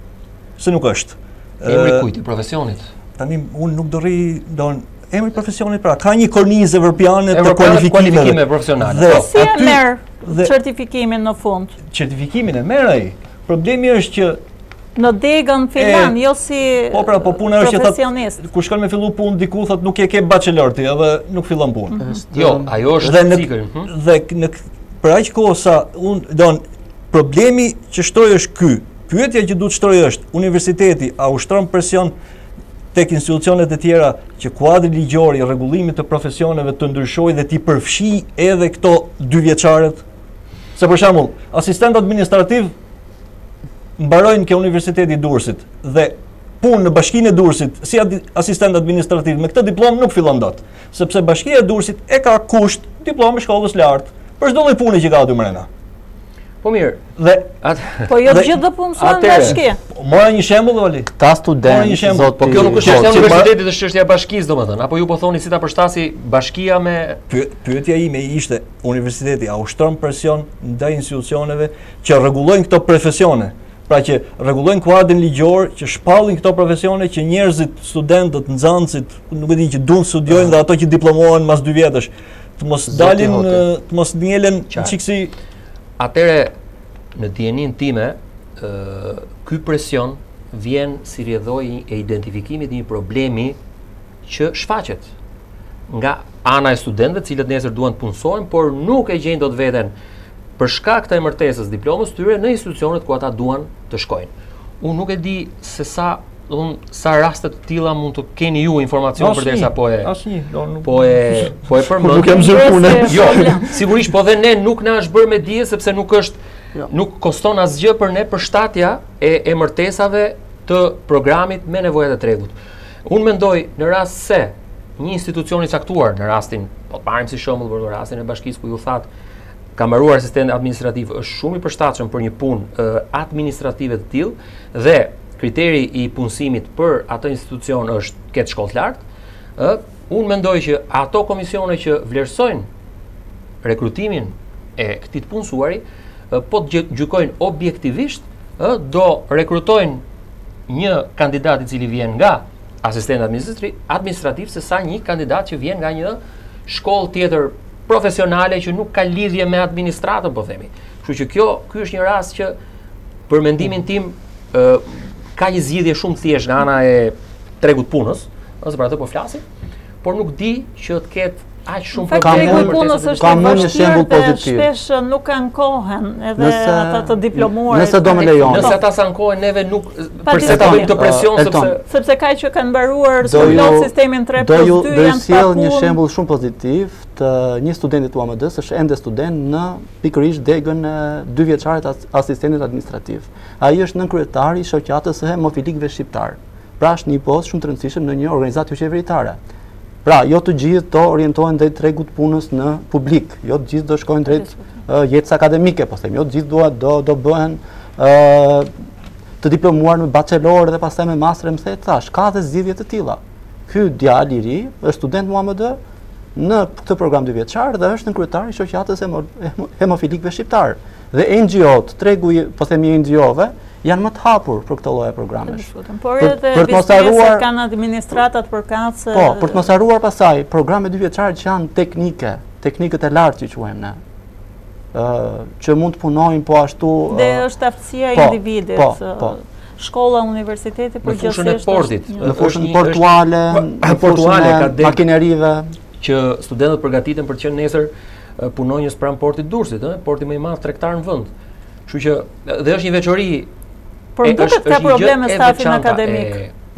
Se nuk është. Emri Ë, kujt i profesionit? Tani unë nuk do rri, do emri profesionit pra ka një kornizë evropiane të Evropiane të kualifikimeve. kualifikime profesionale. Dhe Po si e aty- merr dhe- certifikimin në fund? Certifikimin e merr ai. Problemi është që Në degën filan, E, jo si po pra, po puna është që profesionist. thot kur shkon me fillu punë diku thot nuk e ke bachelor ti edhe nuk fillon punë. Është, Jo, ajo është Dhe në cikël. hm? dhe k- në k- për aq kohë sa unë don problemi që shtroj është ky. Pyetja që duhet shtroj është universiteti a ushtron presion tek institucionet e tjera që kuadri ligjor i rregullimit të profesioneve të ndryshojë dhe t'i përfshi edhe këto dy vjeçaret. Se për shembull, asistent administrativ mbarojnë ke Universiteti i Durrësit dhe punë në Bashkinë e Durrësit si adi- asistent administrativ me këtë diplomë nuk fillon dot, sepse Bashkia e Durrësit e ka kusht diplomë shkollës lartë për çdo lloj pune që ka aty mrena. Po mirë, Dhe atë Po jo Dhe- të gjithë do punësojnë në Atëre. bashki. mora një shembull Oli. ta Por një studentë, shembull, zoti. po kjo nuk është Po, çështja e që universitetit, është çështja e bashkisë domethënë, apo ju po thoni si ta përshtasi bashkia me Py- Pyetja ime ishte universiteti a ushtron presion ndaj institucioneve që rregullojnë këto profesione. Pra që rregullojnë kuadrin ligjor, që shpallin këto profesione që njerëzit, studentët, nxënësit, nuk e di që duan studiojnë dhe ato që diplomohen mas dy vjetësh, të mos Zoti dalin, Hoti. ë, të mos ngelen Qartë. çik si Atëre, në dijenin time, ë ky presion vjen si rrjedhoi e identifikimit të një problemi që shfaqet nga ana e studentëve, të cilët nesër duan të punësojnë, por nuk e gjejnë dot veten për shkak të emërtesës diplomës tyre në institucionet ku ata duan të shkojnë. Unë nuk e di se sa, domthon sa raste të tilla mund të keni ju informacion përderisa po e asnjë, do nuk po e po e përmend. nuk jam zyrë punë. Si Jo, problem. sigurisht, po dhe ne nuk na është bërë me dije sepse nuk është Jo. nuk koston asgjë për ne përshtatja e emërtesave të programit me nevojat e tregut. Unë mendoj në rast se një institucion i caktuar, në rastin, po të marrim si shembull për rastin e bashkisë ku ju thatë ka mbaruar asistent administrativ, është shumë i përshtatshëm për një punë administrative të tillë dhe kriteri i punësimit për atë institucion është ketë shkollë të lartë, unë mendoj që ato komisione që vlerësojnë rekrutimin e këtij të punësuari, po të gjykojnë objektivisht, do rekrutojnë një kandidat i cili vjen nga asistent administrativ se sa një kandidat që vjen nga një shkollë tjetër profesionale që nuk ka lidhje me administratën, po themi. Kështu që kjo, ky është një rast që për mendimin tim ë ka një zgjidhje shumë thjesht nga ana e tregut punës, ose për atë po flasim, por nuk di që të ketë aq shumë probleme. Tregu punës është i vështirë dhe shpesh nuk ankohen edhe ata të diplomuar. Nëse do më lejon. Nëse ata s'ankohen, neve nuk përse ta bëjmë të presion sepse sepse kaq që kanë mbaruar plot sistemin tre plus dy janë. Do ju sjell një shembull shumë pozitiv të një studenti të U A M D-s, është ende student në pikërisht degën e dy vjeçarit asistentit administrativ. Ai është nënkryetari i shoqatës së hemofilikëve shqiptar. Pra është një postë shumë të rëndësishme në një organizatë qeveritare. Pra, jo të gjithë do orientohen drejt tregut punës në publik, jo të gjithë do shkojnë drejt uh, jetës akademike, po them, jo të gjithë do, do, do bëhen uh, të diplomuar me bachelor dhe pastaj me master, më the, thash, ka dhe zgjidhje të tilla. Ky djalë i ri është student në U A M D në këtë program dy vjeçar dhe është nënkryetari i shoqatës hemofilikëve shqiptar. Dhe N G O-t, tregu, po themi N G O-ve, janë më të hapur për këtë lloj programesh. Por edhe bizneset kanë administratat përkatëse. Po, për të mos harruar pasaj programe dy vjeçare që janë teknike, teknikët e lartë që quajmë ne. Ë, që mund të punojnë po ashtu. Dhe është aftësia e individit. Po, po. Shkolla, universiteti përgjithsisht. Në fushën e portit, në fushën portuale, në portuale ka makinerive që studentët përgatiten për të qenë nesër punonjës pranë portit Durrësit, ë, porti më i madh tregtar në vend. Kështu që dhe është një veçori. Por duket ka probleme stafin akademik.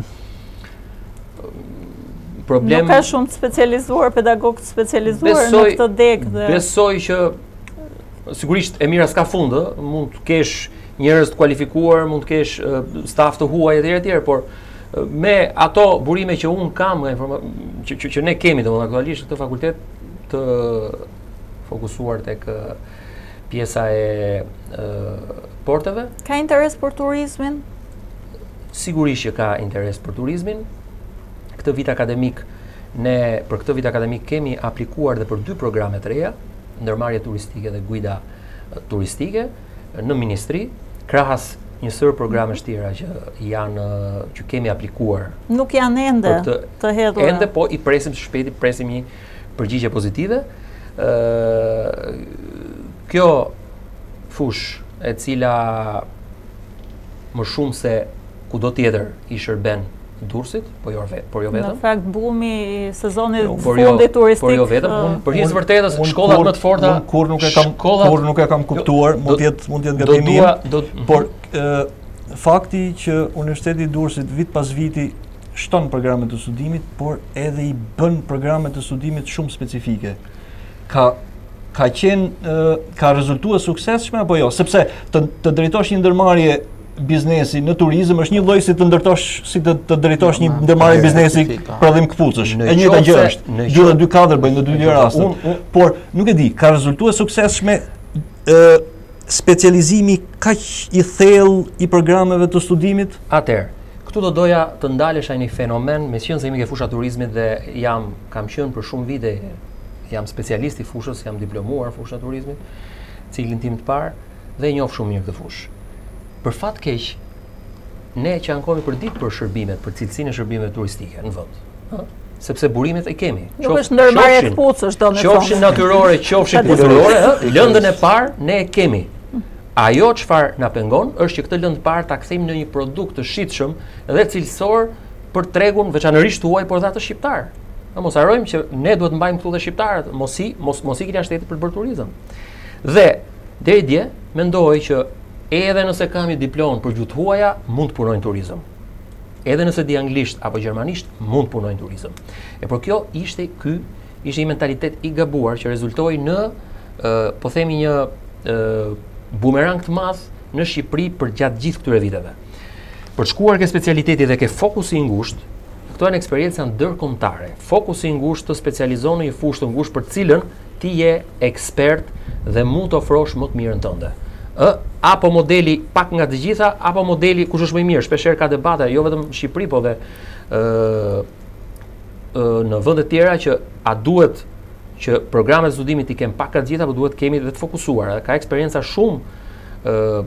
Problem. Nuk ka shumë të specializuar, pedagog të specializuar në këtë degë dhe besoj që sigurisht e mira s'ka fund, mund të kesh njerëz të kualifikuar, mund të kesh staf të huaj etj etj, por me ato burime që un kam nga që, që, që ne kemi domethënë aktualisht këtë fakultet të fokusuar tek pjesa e, e porteve. Ka interes për turizmin? Sigurisht që ka interes për turizmin. Këtë vit akademik, ne për këtë vit akademik kemi aplikuar dhe për dy programe të reja, ndërmarrje turistike dhe guida turistike në ministri, krahas një sër programesh tjera që janë që kemi aplikuar. Nuk janë ende të, të hedhura. Ende, po i presim së shpejti, presim një përgjigje pozitive. Ë, kjo fush e cila më shumë se kudo tjetër i shërben Durrësit, po jo vetëm, por jo vetëm. Në fakt bumi i sezonit fundit turistik. Por jo vetëm, unë për hir të vërtetës shkollat më të forta kur nuk e kam kur nuk e kam kuptuar, mund të jetë mund të jetë gatim im. Por fakti që Universiteti i Durrësit vit pas viti shton programe të studimit, por edhe i bën programe të studimit shumë specifike. Ka ka qenë ka rezultuar suksesshme apo jo? Sepse të, të drejtosh një ndërmarrje biznesi në turizëm është një lloj si të ndërtosh si të, të drejtosh një ndërmarrje biznesi prodhim këpucësh. E njëjta gjë është. Dy dhe dy katër bëjnë në dy dy raste. Por nuk e di, ka rezultuar suksesshme ë specializimi kaq i thellë i programeve të studimit? Atëherë, këtu do doja të ndalesha një fenomen, meqense jemi ke fusha turizmit dhe jam kam qenë për shumë vite, jam specialist i fushës, jam diplomuar fusha turizmit, ciklin tim të parë dhe e njoh shumë mirë këtë fushë. Për fat keq, ne që ankohemi për ditë për shërbimet, për cilësinë e shërbimeve turistike në vend, ëh, sepse burimet i kemi. Nuk është ndërmarrje këpucësh domethënë. Qofshin natyrore, qofshin kulturore, ëh, lëndën e parë ne e kemi. Ajo çfarë na pengon është që këtë lëndë parë ta kthejmë në një produkt të shitshëm dhe cilësor për tregun veçanërisht tuaj, por dhe atë shqiptar. Ne mos harrojmë që ne duhet të mbajmë këtu dhe shqiptarët, mos i mos mos ikin jashtë shtetit për bërë turizëm. Dhe deri dje mendoj që edhe nëse kam një diplomë për gjuhë huaja, mund të punoj në turizëm. Edhe nëse di anglisht apo gjermanisht, mund të punoj në turizëm. E por kjo ishte ky, ishte një mentalitet i gabuar që rezultoi në, uh, po themi një uh, bumerang të madh në Shqipëri për gjatë gjithë këtyre viteve. Për të shkuar ke specialiteti dhe ke fokusi i ngushtë, këto janë eksperjenca ndërkombëtare. Fokusi i ngushtë të specializohen në një fushë të ngushtë për cilën ti je ekspert dhe mund të ofrosh më të mirën tënde. Ë, apo modeli pak nga të gjitha, apo modeli kush është më i mirë. Shpeshherë ka debate, jo vetëm në Shqipëri, po dhe ë në vende tjera që a duhet që programet e studimit i kem pak nga të gjitha, apo duhet kemi dhe të fokusuar. Ka eksperjenca shumë ë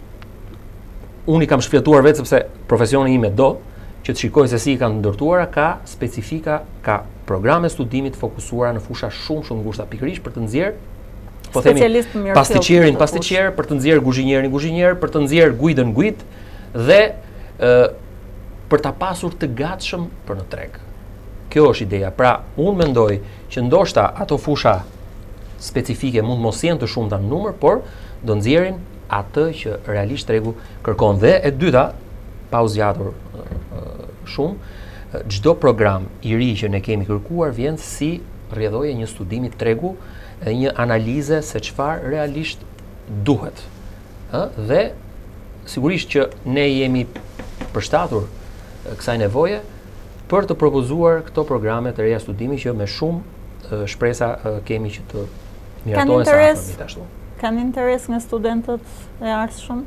unë i kam shfletuar vetë sepse profesioni im e do që të shikoj se si i kanë ndërtuara, ka specifika, ka programe studimit fokusuara në fusha shumë shumë ngushta, pikërisht për të nxjerr po themi pastiqerin pastiqer, për të nxjerr guzhinjerin guzhinjer, për të nxjerr guidën guid dhe ë për ta pasur të gatshëm për në treg. Kjo është ideja. Pra, unë mendoj që ndoshta ato fusha specifike mund mos jenë të shumta në numër, por do nxjerrin atë që realisht tregu kërkon. Dhe e dyta, pa u zgjatur shumë, çdo program i ri që ne kemi kërkuar vjen si rrjedhoje një studimi tregu e një analize se çfarë realisht duhet. Ë dhe sigurisht që ne jemi përshtatur kësaj nevoje për të propozuar këto programe të reja studimi që me shumë shpresa kemi që të miratohen sa afërmit ashtu. Kanë interes nga studentët e ardhshëm?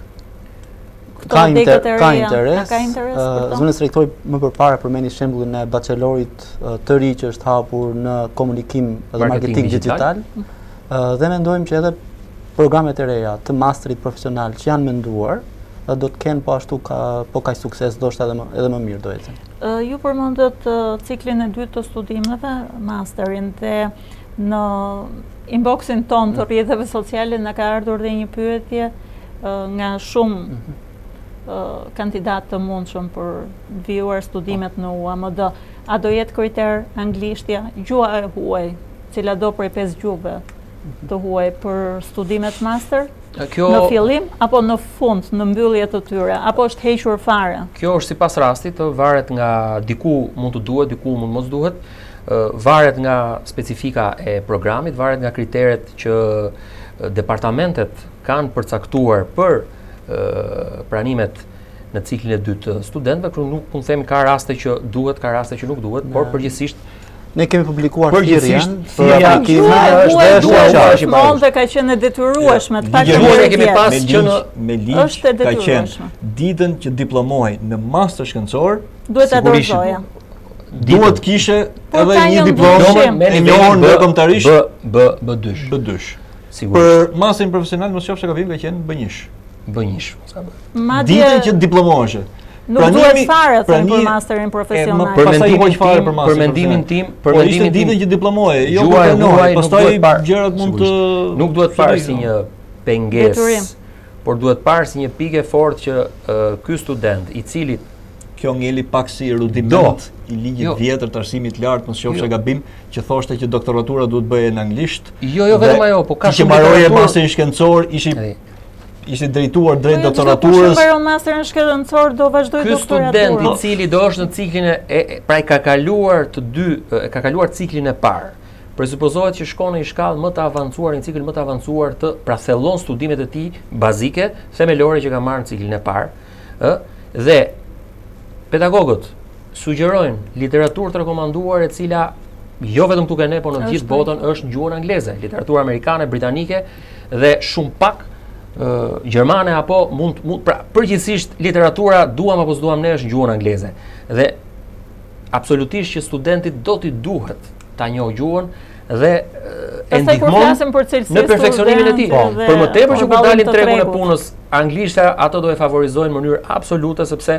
Ka, inter, ka interes. Ka interes uh, Zonës rektori më përpara përmeni shembullin e bachelorit uh, të ri që është hapur në komunikim dhe marketing, marketing digital. digital. Uh, dhe mendojmë që edhe programet e reja të masterit profesional që janë menduar uh, do të kenë po ashtu ka, po kaq sukses, do shta edhe më, edhe më mirë do ecën. Uh, ju përmendët uh, ciklin e dytë të studimeve, masterin, dhe në inboxin ton të rrjeteve sociale na ka ardhur dhe një pyetje uh, nga shumë mm -hmm. uh, kandidatë të mundshëm për vijuar studimet në U A M D. A do jetë kriter anglishtja, gjuha e huaj, cila do prej pesë gjuhëve të huaj për studimet master? Kjo, në fillim apo në fund, në mbyllje të tyre, apo është hequr fare? Kjo është sipas rastit, varet nga diku mund të duhet, diku mund mos duhet. Varet nga specifika e programit, varet nga kriteret që departamentet kanë përcaktuar për pranimet në ciklin e dytë të studentëve, kështu nuk mund të themi ka raste që duhet, ka raste që nuk duhet, por përgjithsisht ne kemi publikuar thirrjen për aplikime është është mund të ka qenë detyrueshme të paktën ne kemi pas që në me ligj ka qenë ditën që diplomohej në master shkencor duhet ta dorëzoja. Duhet kishe edhe një diplomë e njohur ndërkombëtarisht B B2. B2. Sigurisht. Për masterin profesional mos qofsh gabim ka qenë B një. B një. Ditën që diplomohesh. Nuk duhet fare thënë për masterin profesional. Për mendimin tim, për mendimin tim, për mendimin tim ditën që diplomoje, jo gjuha e huaj, pastaj gjërat mund të nuk duhet parë si një pengesë, por duhet parë si një pikë fortë që ky student i cili kjo ngeli pak si rudiment i ligjit vjetër të arsimit lartë, mos qofsh gabim, që thoshte që doktoratura duhet bëje në anglisht. Jo, jo vetëm ajo, po ka shumë mbaroje masterin shkencor, ishi ishi drejtuar drejt doktoraturës. Kur mbaron masterin shkencor do vazhdoj doktoraturën. Ky student i cili do është në ciklin e pra ka kaluar të dy, ka kaluar ciklin e parë. Presupozohet që shkon në një shkallë më të avancuar, një cikël më të avancuar të pra thellon studimet e tij bazike, themelore që ka marrë në ciklin e parë, ë dhe pedagogët sugjerojnë literaturë të rekomanduar e cila jo vetëm këtu ne, por në gjithë botën është në gjuhën angleze, literaturë amerikane, britanike dhe shumë pak uh, gjermane apo mund mund pra përgjithsisht literatura duam apo s'duam ne është në gjuhën angleze. Dhe absolutisht që studentit do t'i duhet ta njohë gjuhën dhe e ndihmon në perfeksionimin e tij. Për më tepër që kur dalin tregun e punës anglishta, ato do e favorizojnë në mënyrë absolute sepse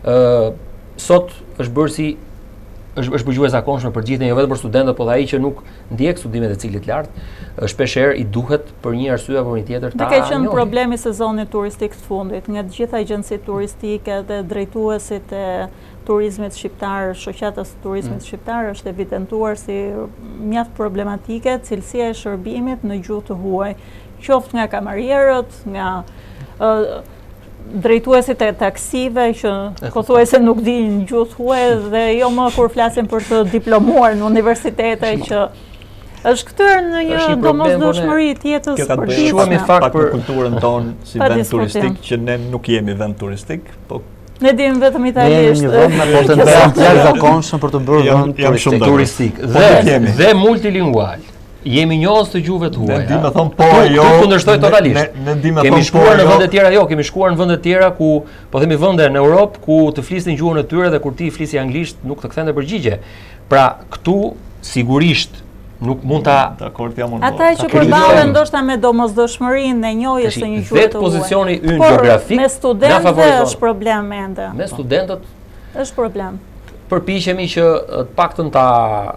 ë sot është bërë si është është bërë zakonshme për gjithë, jo vetëm për studentët, por dhe ai që nuk ndjek studimet e ciklit lart, shpeshherë i duhet për një arsye apo një tjetër ta. Dhe ka qenë problemi sezonit turistik të fundit, nga të gjitha agjencitë turistike dhe drejtuesit e turizmit shqiptar, shoqatës së turizmit mm. shqiptar është evidentuar si mjaft problematike cilësia e shërbimit në gjuhë të huaj, qoftë nga kamarierët, nga uh, drejtuesit e taksive që pothuajse nuk dinë gjuhë të huaj dhe jo më kur flasin për të diplomuar në universitete që është kthyer në një domosdoshmëri të jetës përditshme. Kjo ka të bëjë pak për kulturën tonë si vend turistik, që ne nuk jemi vend turistik, po Ne dim vetëm Ne italisht. jemi një vend me potencial të jashtëzakonshëm për të bërë Jam- vend jam shumë turistik. turistik Po, dhe kemi. dhe multilingual. Jemi njohës të gjuhëve të Ne huaja. di me thon po Tu- jo. tu kundërshtoj ne- totalisht. Ne ne di me Kemi thon po shkuar në jo. vende tjera, jo, kemi shkuar në vende tjera ku, po themi vende në Europë ku të flisnin gjuhën e tyre dhe kur ti flisi anglisht nuk të kthente përgjigje. Pra, këtu sigurisht nuk mund ta Dakord, jam unë. Ata që kemi përballen qenë. ndoshta me domosdoshmërinë e njohjes së një gjuhë vetë të huaj. pozicioni ynë Por gjeografik me na studentëve favorizon. është problem ende. Me studentët Është problem. përpiqemi që të paktën ta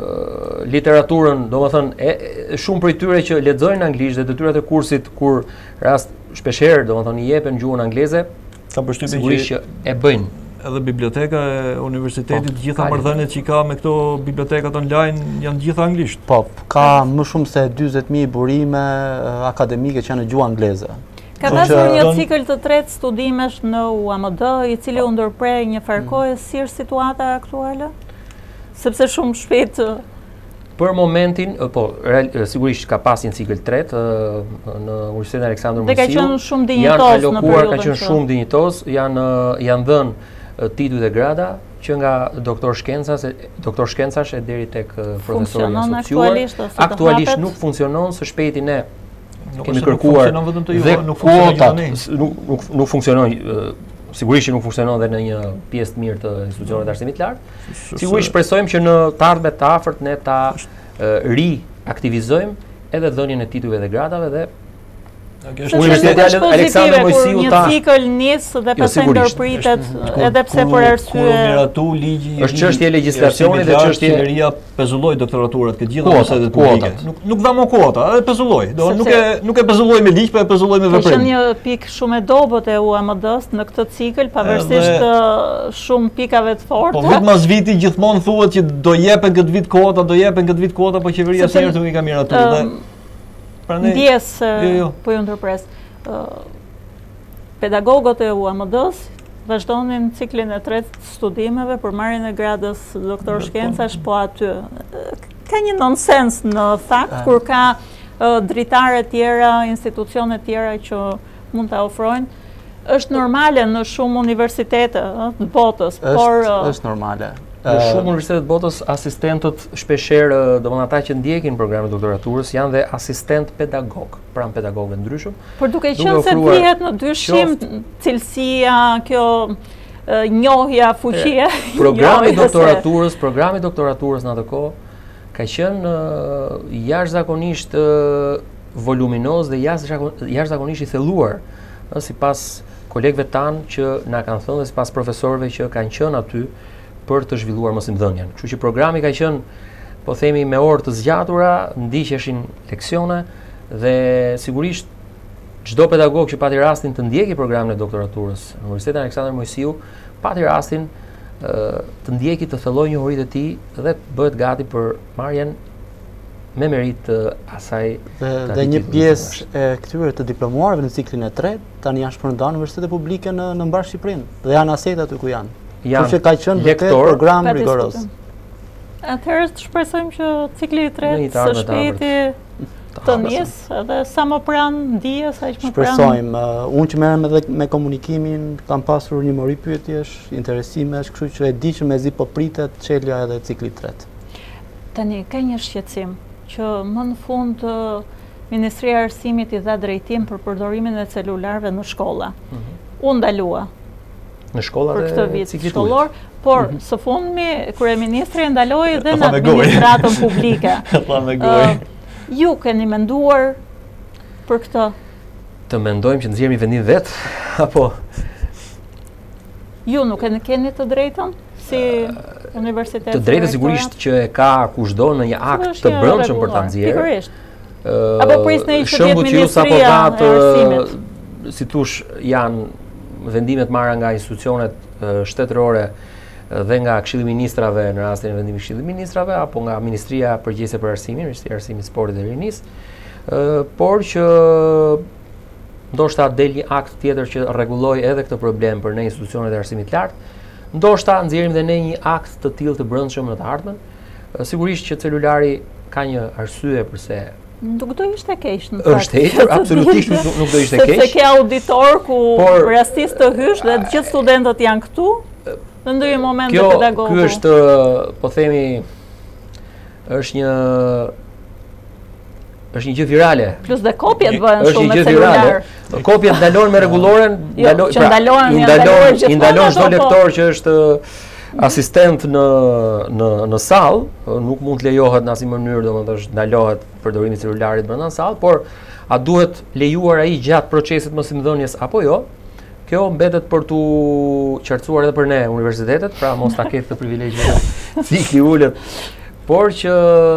ë, literaturën, domethënë e, e, shumë prej tyre që lexojnë anglisht dhe detyrat e kursit kur rast shpeshherë domethënë i jepen gjuhën angleze, Kam përshtypjen sigurisht që që e bëjnë. edhe biblioteka e universitetit, Po, gjitha ka marrëdhëniet që i ka me këto bibliotekat online janë gjitha anglisht. Po, ka më shumë se dyzet mijë burime eh, akademike që janë në gjuhë angleze. Ka Kështu pasur që- një Don- cikël të tretë studimesh në U A M D, i cili u ndërprej një farë kohë, si është situata aktuale? Sepse shumë shpejt ë, Për momentin, ë, po, real, ë, sigurisht ka pas një cikël tretë ë, në Universitetin Aleksandër Dhe ka Mosiu. qenë shumë Janë dinjitos në alokuar, ka periudhën qenë që- shumë dinjitos, janë ë, janë dhënë ë, tituj dhe grada që nga doktor shkencas, e- doktor shkencash e deri tek ë, profesori Funksionon asociuar. aktualisht ose të Aktualisht hapet? nuk funksionon, së shpejti ne Nuk kemi është se nuk kërkuar funksionon vetëm të dhe ju, nuk funksionon kuotat, gjithë s- nuk nuk nuk funksionon ë, sigurisht që nuk funksionon dhe në një pjesë të mirë të institucioneve të arsimit të lartë. Sigurisht shpresojmë që në të ardhmen të afërt ne ta ë, riaktivizojmë edhe dhënien e titujve dhe gradave dhe Sepse Universiteti nuk është Aleksandër pozitive kur Mojsiu një ta- cikël nis dhe Jo, pastaj sigurisht. ndërpritet Kur- edhe pse kur- për Kur u arsye miratu ligji i Është çështje ligji- legjislacioni i dhe arsimit çështje- lartë, qeveria pezulloi doktoraturat këtë gjitha Kuotat, universitetet publike. kuotat. Nuk nuk dha më kuota, edhe pezulloi. Do Sepse- nuk e nuk e pezulloi me ligj, po e pezulloi me ka qenë veprim. një pikë shumë e dobët e U A M D-s në këtë cikël, pavarësisht Edhe- të shumë pikave të Po forta. vit mas viti gjithmonë thuhet që do jepen këtë vit kuota, do jepen këtë vit kuota, po qeveria Sepse- asnjëherë nuk i ka miratu dhe Ëm, prandaj Ndjes, ë, Jo, jo. po ju ndërpres. ë, Pedagogët e U A M D-s vazhdonin ciklin e tretë të studimeve për marrjen e gradës doktor shkencash, po aty ë, ka një nonsens në fakt Ah. kur ka ë, dritare tjera, institucione tjera që mund ta ofrojnë. Është normale në shumë universitete ë, të botës, por Është ë, është normale. në Eh, shumë universitetet të botës asistentët shpeshherë, domethënë ata që ndjekin programin doktoraturës janë dhe asistent pedagog, pranë pedagogëve ndryshëm. por duke duke qenë se ofruar dhihet në dyshim cilësia, kjo ë, njohja, fuqia. Programi njohja se- doktoraturës, programi doktoraturës në atë kohë ka qenë ë, jashtëzakonisht ë, voluminoz dhe jashtëzakon- jashtëzakonisht i thelluar, ë, sipas kolegëve tanë që na kanë thënë dhe sipas profesorëve që kanë qenë aty për të zhvilluar mosimdhënien. Kështu që programi ka qenë, po themi, me orë të zgjatura, ndiqeshin leksione dhe sigurisht çdo pedagog që pati rastin të ndjeki programin e doktoraturës në Universitetin Aleksandër Mojsiu, pati rastin ë, të ndjeki të thellojë njohuritë e tij dhe të bëhet gati për marrjen me merit të asaj. Dhe, të dhe atij një titulli pjesë të e këtyre të diplomuarve në ciklin e tretë tani janë shpërndarë në universitete publike në në mbar Shqipërinë dhe janë asejt aty ku janë. Kështu që ka qenë vërtet lektor, program Pa rigoros. diskutim. Atëherë të shpresojmë që cikli i Në tretë një të së ardhmen të shpejti të nis edhe sa më pranë dijes, aq më pranë. Shpresojmë, uh, unë që merrem edhe me komunikimin, kam pasur një mori pyetjesh, interesimesh, kështu që e di që mezi po pritet çelja edhe e ciklit tretë. Tani ka një shqetësim që më në fund ë, Ministria e Arsimit i dha drejtim për përdorimin e celularëve në shkolla. U ndalua në shkollat për këtë e vit ciklit shkollor, por së fundmi kryeministri e ndaloi edhe E në tha me gojë. administratën publike. Tha me gojë. Ë, Ju keni menduar për këtë? Të mendojmë që nxjerrim vendin vet apo Ju nuk keni keni të drejtën si universitet? të drejtë sigurisht që e ka kushdo në një akt të brendshëm për ta nxjerrë. Pikërisht. Ë, Apo prisni që të jetë shembujt që ju sapo Ministria thatë, e Arsimit. ë, si thush, janë vendimet marra nga institucionet ë, shtetërore ë, dhe nga Këshilli i Ministrave në rastin e vendimit të Këshillit të Ministrave apo nga Ministria Përgjegjëse për Arsimin, Ministria e Arsimit, Sportit dhe Rinisë, ë, por që ndoshta del një akt tjetër që rregulloj edhe këtë problem për ne institucionet e arsimit të lartë, ndoshta nxjerrim dhe ne një akt të tillë të brendshëm në të ardhmen. Ë, Sigurisht që celulari ka një arsye përse Nuk do ishte keq në Është hequr, absolutisht nuk, nuk do ishte keq. Sepse ke auditor ku Por- rastis të hysh dhe të gjithë studentët janë këtu, në ndonjë moment Kjo, të pedagogu. ky është, po themi, është një është një gjë virale. Plus dhe kopjet bëhen Është shumë një me gjë virale. celular. Kopjet ndalohen me rregulloren, Jo, ndalo- që ndalohen, i janë ndalon, ndaluar i gjithmonë ndalon ato, çdo po. lektor që është asistent në në në sallë, nuk mund të lejohet në asnjë mënyrë, domethënë ndalohet përdorimi i celularit brenda sallë, por a duhet lejuar ai gjatë procesit mësimdhënies apo jo? Kjo mbetet për tu qartësuar edhe për ne universitetet, pra mos ta ketë të privilegjuar cikli ulët, por që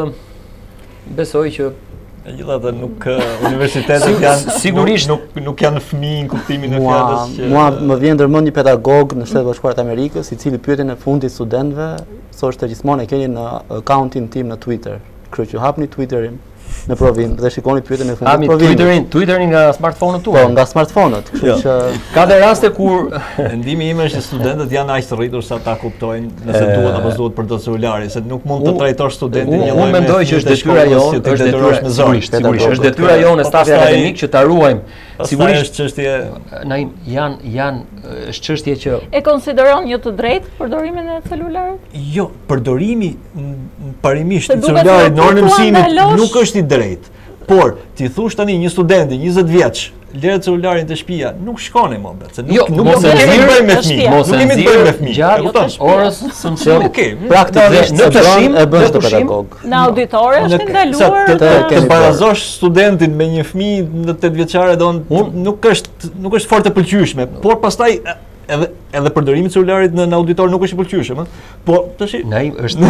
besoj që Megjithatë nuk uh, universitetet Si- janë sigurisht- nuk, nuk nuk janë fëmijë në kuptimin e Mua, fjalës që mua më vjen ndërmend një pedagog në Shtetet Bashkuara të Amerikës, i cili pyeti në fundit studentëve, thoshte gjithmonë e keni në accountin tim në Twitter. Kështu që hapni Twitterin në provim dhe shikoni pyetjen e fundit Ami të provimit. Twitterin, Twitterin nga smartphone-ët Po, tua. nga smartphone-ët, kështu Jo. që Ka dhe raste kur Mendimi im është që studentët janë aq të rritur sa ta kuptojnë nëse E, duhet apo s'duhet për të celulari, se nuk mund të unë- trajtosh studentin Unë një unë lloj me mendoj që fëmijët është e detyra shkollës jonë, që ti është detyrosh detyra, me zor. sigurisht, sigurisht, është pedagogët. detyra jonë e Po, stafi pastaj- akademik që ta ruajmë. Pastaj Sigurisht, është çështje Naim, janë janë është çështje që E konsideron një të drejtë përdorimin e celularit? jo, përdorimi n- n- parimisht Se i duket celularit se në orën e po thua mësimit ndalosh- nuk është i drejtë. Por ti thush tani një studenti njëzet vjeç, lere celularin te shtëpia, nuk shkon e më bet, se nuk Jo, nuk mos nuk e kemi nxirr të bëjmë me në fëmijë, shtëpia. mos nuk e kemi të bëjmë nxirr me fëmijë. gjatë e kupton? orës së mësimit. Okej, praktikisht në e bën tashim, e bën në çdo tashim, pedagog. Në auditore është Në- ndaluar. sa të, të, dhe- të kemi barazosh studentin me një fëmijë në tetë vjeçare do n- Unë- nuk është nuk është fort e pëlqyeshme, por pastaj e- edhe edhe përdorimi i celularit në, në auditor nuk është i pëlqyeshëm, ëh. Po tash Naim është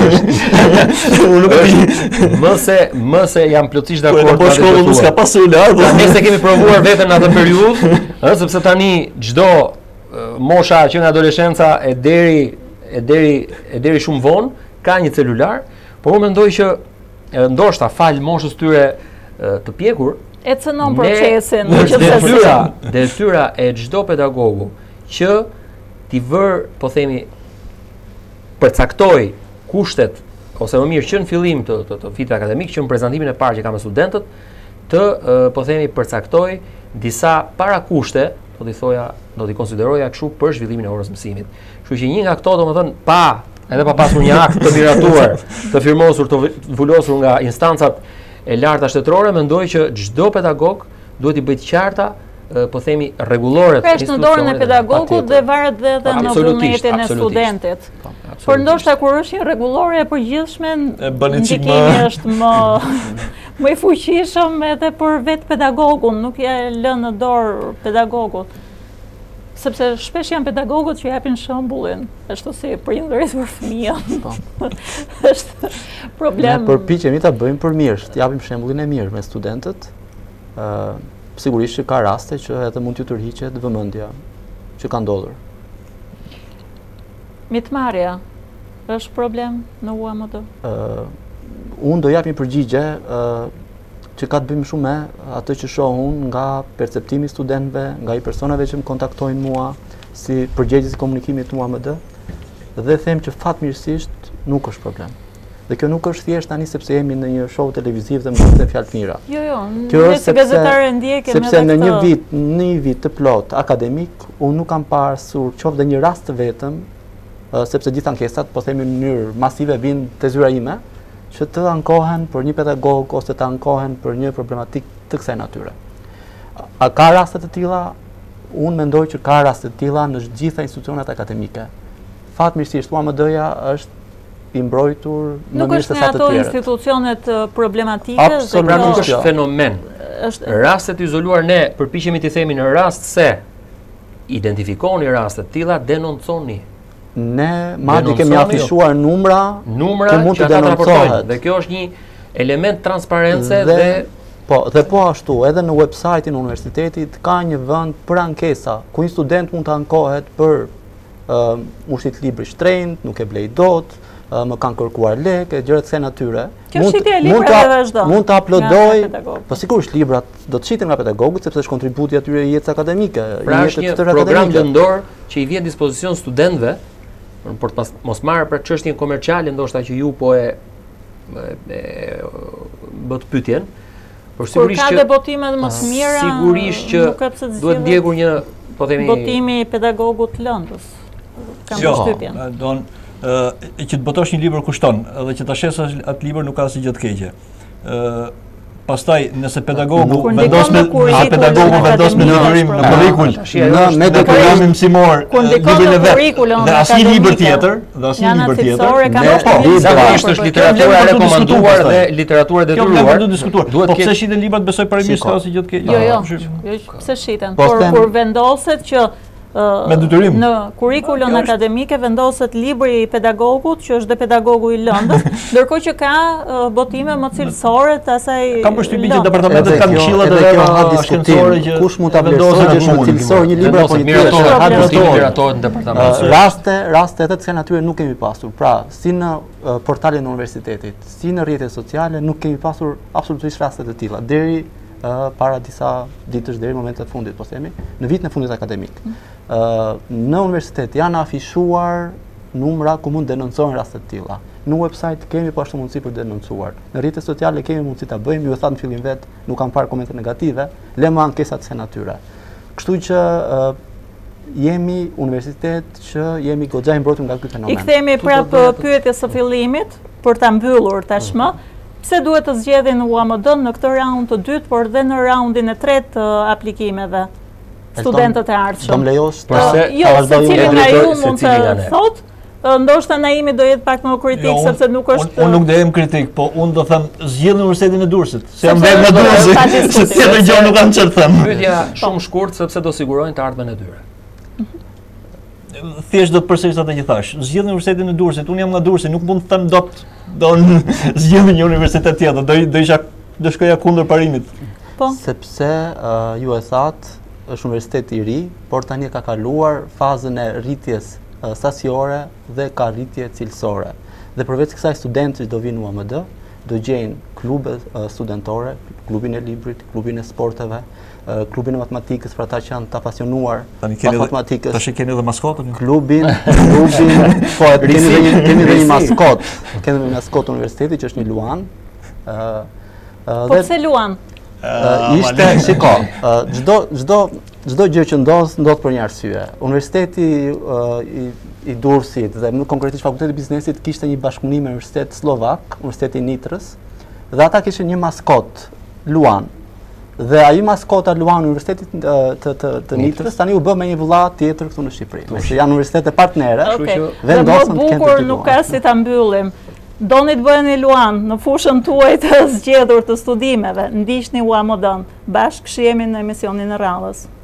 unë nuk e më se më se jam plotësisht po dakord po me shkolla atë mos që ka thua. pas celular, po Ne se kemi provuar veten në atë periudhë, ëh, sepse tani çdo ë, mosha që nga adoleshenca e deri e deri e deri shumë vonë ka një celular, por unë mendoj që e, ndoshta fal moshës tyre e, të pjekur, E cënon ne- procesin. është nëse detyra, detyra e çdo pedagogu që t'i vër, po themi, përcaktoj kushtet ose më mirë që në fillim të, të, të vitit akademik, që në prezantimin e parë që ka me studentët, të e, po themi përcaktoj disa para kushte, do t'i thoja, do t'i konsideroja kështu për zhvillimin e orës mësimit. Kështu që një nga këto, domethënë, pa edhe pa pasur një akt të miratuar, të firmosur, të vulosur nga instancat e larta shtetërore, mendoj që çdo pedagog duhet i bëjë qarta, e, po themi, rregulloret Pra është në dorën e pedagogut dhe varet dhe edhe në Absolutisht, vullnetin e absolutisht. studentit. Po, Por absolutisht. ndoshta kur është një rregullore e përgjithshme, E bën i çik ndikimi më- është më më i fuqishëm edhe për vetë pedagogun, nuk ja lën në dorë pedagogut. Sepse shpesh janë pedagogët që japin shembullin, ashtu si prindërit për fëmijën. Po. Është problem. Ne përpiqemi ta bëjmë për mirë, të japim shembullin e mirë me studentët. ë Sigurisht që ka raste që edhe mund t'ju tërhiqet vëmendja që ka ndodhur. Mitmarrja është problem në U A M D. ë Unë do jap një përgjigje ë që ka të bëjmë shumë me atë që shoh unë nga perceptimi i studentëve, nga i personave që më kontaktojnë mua si përgjegjës i komunikimit të U A M D, dhe them që fatmirësisht nuk është problem. Dhe kjo nuk është thjesht tani sepse jemi në një show televiziv dhe më të them fjalë të mira. Jo, jo, Kjo ne është si sepse gazetare ndjekim sepse edhe në një këtë. vit, në një vit të plot akademik, unë nuk kam pasur qoftë dhe një rast të vetëm, ë, sepse gjithë ankesat, po themi në mënyrë masive vinë te zyra ime, që të ankohen për një pedagog ose të ankohen për një problematik të kësaj natyre. A ka raste të tilla? Unë mendoj që ka raste të tilla në të gjitha institucionet akademike. Fatmirësisht U A M D-ja është i mbrojtur në Nuk mirë është se në sa të ato tjerët. institucionet uh, problematike. Absolutisht dhe Pra nuk kjo është jo. fenomen. është Rastet të izoluar ne përpiqemi të themi në rast se identifikoni raste të tilla, denonconi. Ne madje kemi Denonцoni, jo. afishuar numra Numra që mund që të ata të raportojnë. denoncohet. Dhe kjo është një element transparence dhe, dhe po dhe po ashtu edhe në website-in e universitetit ka një vend për ankesa ku një student mund të ankohet për uh, ushtit libri shtrenjtë, nuk e blej dot, uh, më kanë kërkuar lekë, gjëra të kësaj natyre. Kjo Mund- shitja e mund librave ta- vazhdon Mund të nga uploadoj, pedagogët. po sigurisht librat do të shiten nga pedagogët sepse është kontributi atyre i jetës akademike, pra i është jetës një të tërë program akademike. lëndor që i vjen dispozicion studentëve por të pas, mos marrë për çështjen komerciale ndoshta që ju po e, e, e bët pyetjen, Kur ka dhe botime më të mira, sigurisht që duhet ndjekur një, po themi, botimi i pedagogut Lëndës. Kam përshtypjen. Don që të botosh një libër kushton, edhe që ta shesësh atë libër nuk ka asnjë gjë të keqe. Ë Pastaj, nëse pedagogu vendos me pedagogu vendos me detyrim në kurrikul, në me programin mësimor, librin e vet, dhe asnjë libër tjetër, dhe asnjë libër tjetër, zakonisht është literatura e rekomanduar dhe literatura e detyruar. Duhet të diskutuar. Po pse shiten librat besoj parimisht ka asnjë gjë të keqe. Jo, jo. Jo, pse shiten. Por kur vendoset që me detyrim. Në kurrikulën akademike vendoset libri i pedagogut, që është dhe pedagogu i Lëndës, ndërkohë që ka botime më cilësore të asaj. Kam përshtypjen që departamentet kanë këshillat e vetë shkencore që kush mund ta vlerësojë që është cilësor një libër apo një tjetër, ha miratohet në departament. Raste, raste edhe të kësaj natyre nuk kemi pasur. Pra, si në portalin e universitetit, si në rrjetet sociale, nuk kemi pasur absolutisht raste të tilla deri para disa ditësh deri në momentet e fundit, po themi, në vitin e fundit akademik. Në universitet janë afishuar numra ku mund denoncohen raste të tilla. Në website kemi po ashtu mundësi për denoncuar. Në rrjetet sociale kemi mundësi ta bëjmë, ju e tham në fillim vet, nuk kam parë komente negative, lëmë ankesa të kësaj natyre. Kështu që jemi universitet që jemi goxha i mbrojtur nga ky fenomen. I kthehemi prapë pyetjes së fillimit për ta mbyllur tashmë. Pse duhet të zgjedhin U A M D në këtë raund të dytë, por dhe në raundin e tretë të aplikimeve studentët e ardhshëm? Do më lejosh të jo, secili nga ju mund të thotë, ndoshta Naimi do jetë pak më kritik sepse nuk është. Unë nuk do jem kritik, po unë do them zgjidhni Universitetin e Durrësit. Se jam vetë në Durrës, se tjetër gjë nuk kam çfarë të them. Pyetja shumë shkurt sepse do sigurojnë të ardhmen e tyre. Thjesht do të përsëris atë që thash. Zgjidhni Universitetin e Durrësit. Unë jam nga Durrësi, nuk mund të them dot do zgjidhni një universitet tjetër. Do do isha do shkoja kundër parimit. Po. Sepse ju e thatë, është universitet i ri, por tani ka kaluar fazën e rritjes sasiore dhe ka rritje cilësore. Dhe përveç kësaj studentët që do vinë në U A M D, do gjejnë klube studentore, klubin e librit, klubin e sporteve, klubin e matematikës për ata që janë të apasionuar matematikës. Tash keni edhe maskotën? Klubin, klubin, po kemi edhe një kemi edhe një maskot, kemi një maskot universiteti që është një luan. Po pse luan? Ishte, shiko, çdo çdo çdo gjë që ndodh, ndodh për një arsye. Universiteti i i Durrësit dhe më konkretisht Fakulteti i Biznesit kishte një bashkëpunim me Universitetin Slovak, Universitetin Nitrës, dhe ata kishin një maskot, luan. Dhe ai maskota luan Universitetit të të të Nitrës tani u bë me një vëlla tjetër këtu në Shqipëri. Meqenëse janë universitete partnere, vendosën të kenë bukur nuk ka si ta mbyllim. Doni të bëheni luan në fushën tuaj të zgjedhur të studimeve, ndiqni U A M D-n. Bashkë shihemi në emisionin e radhës.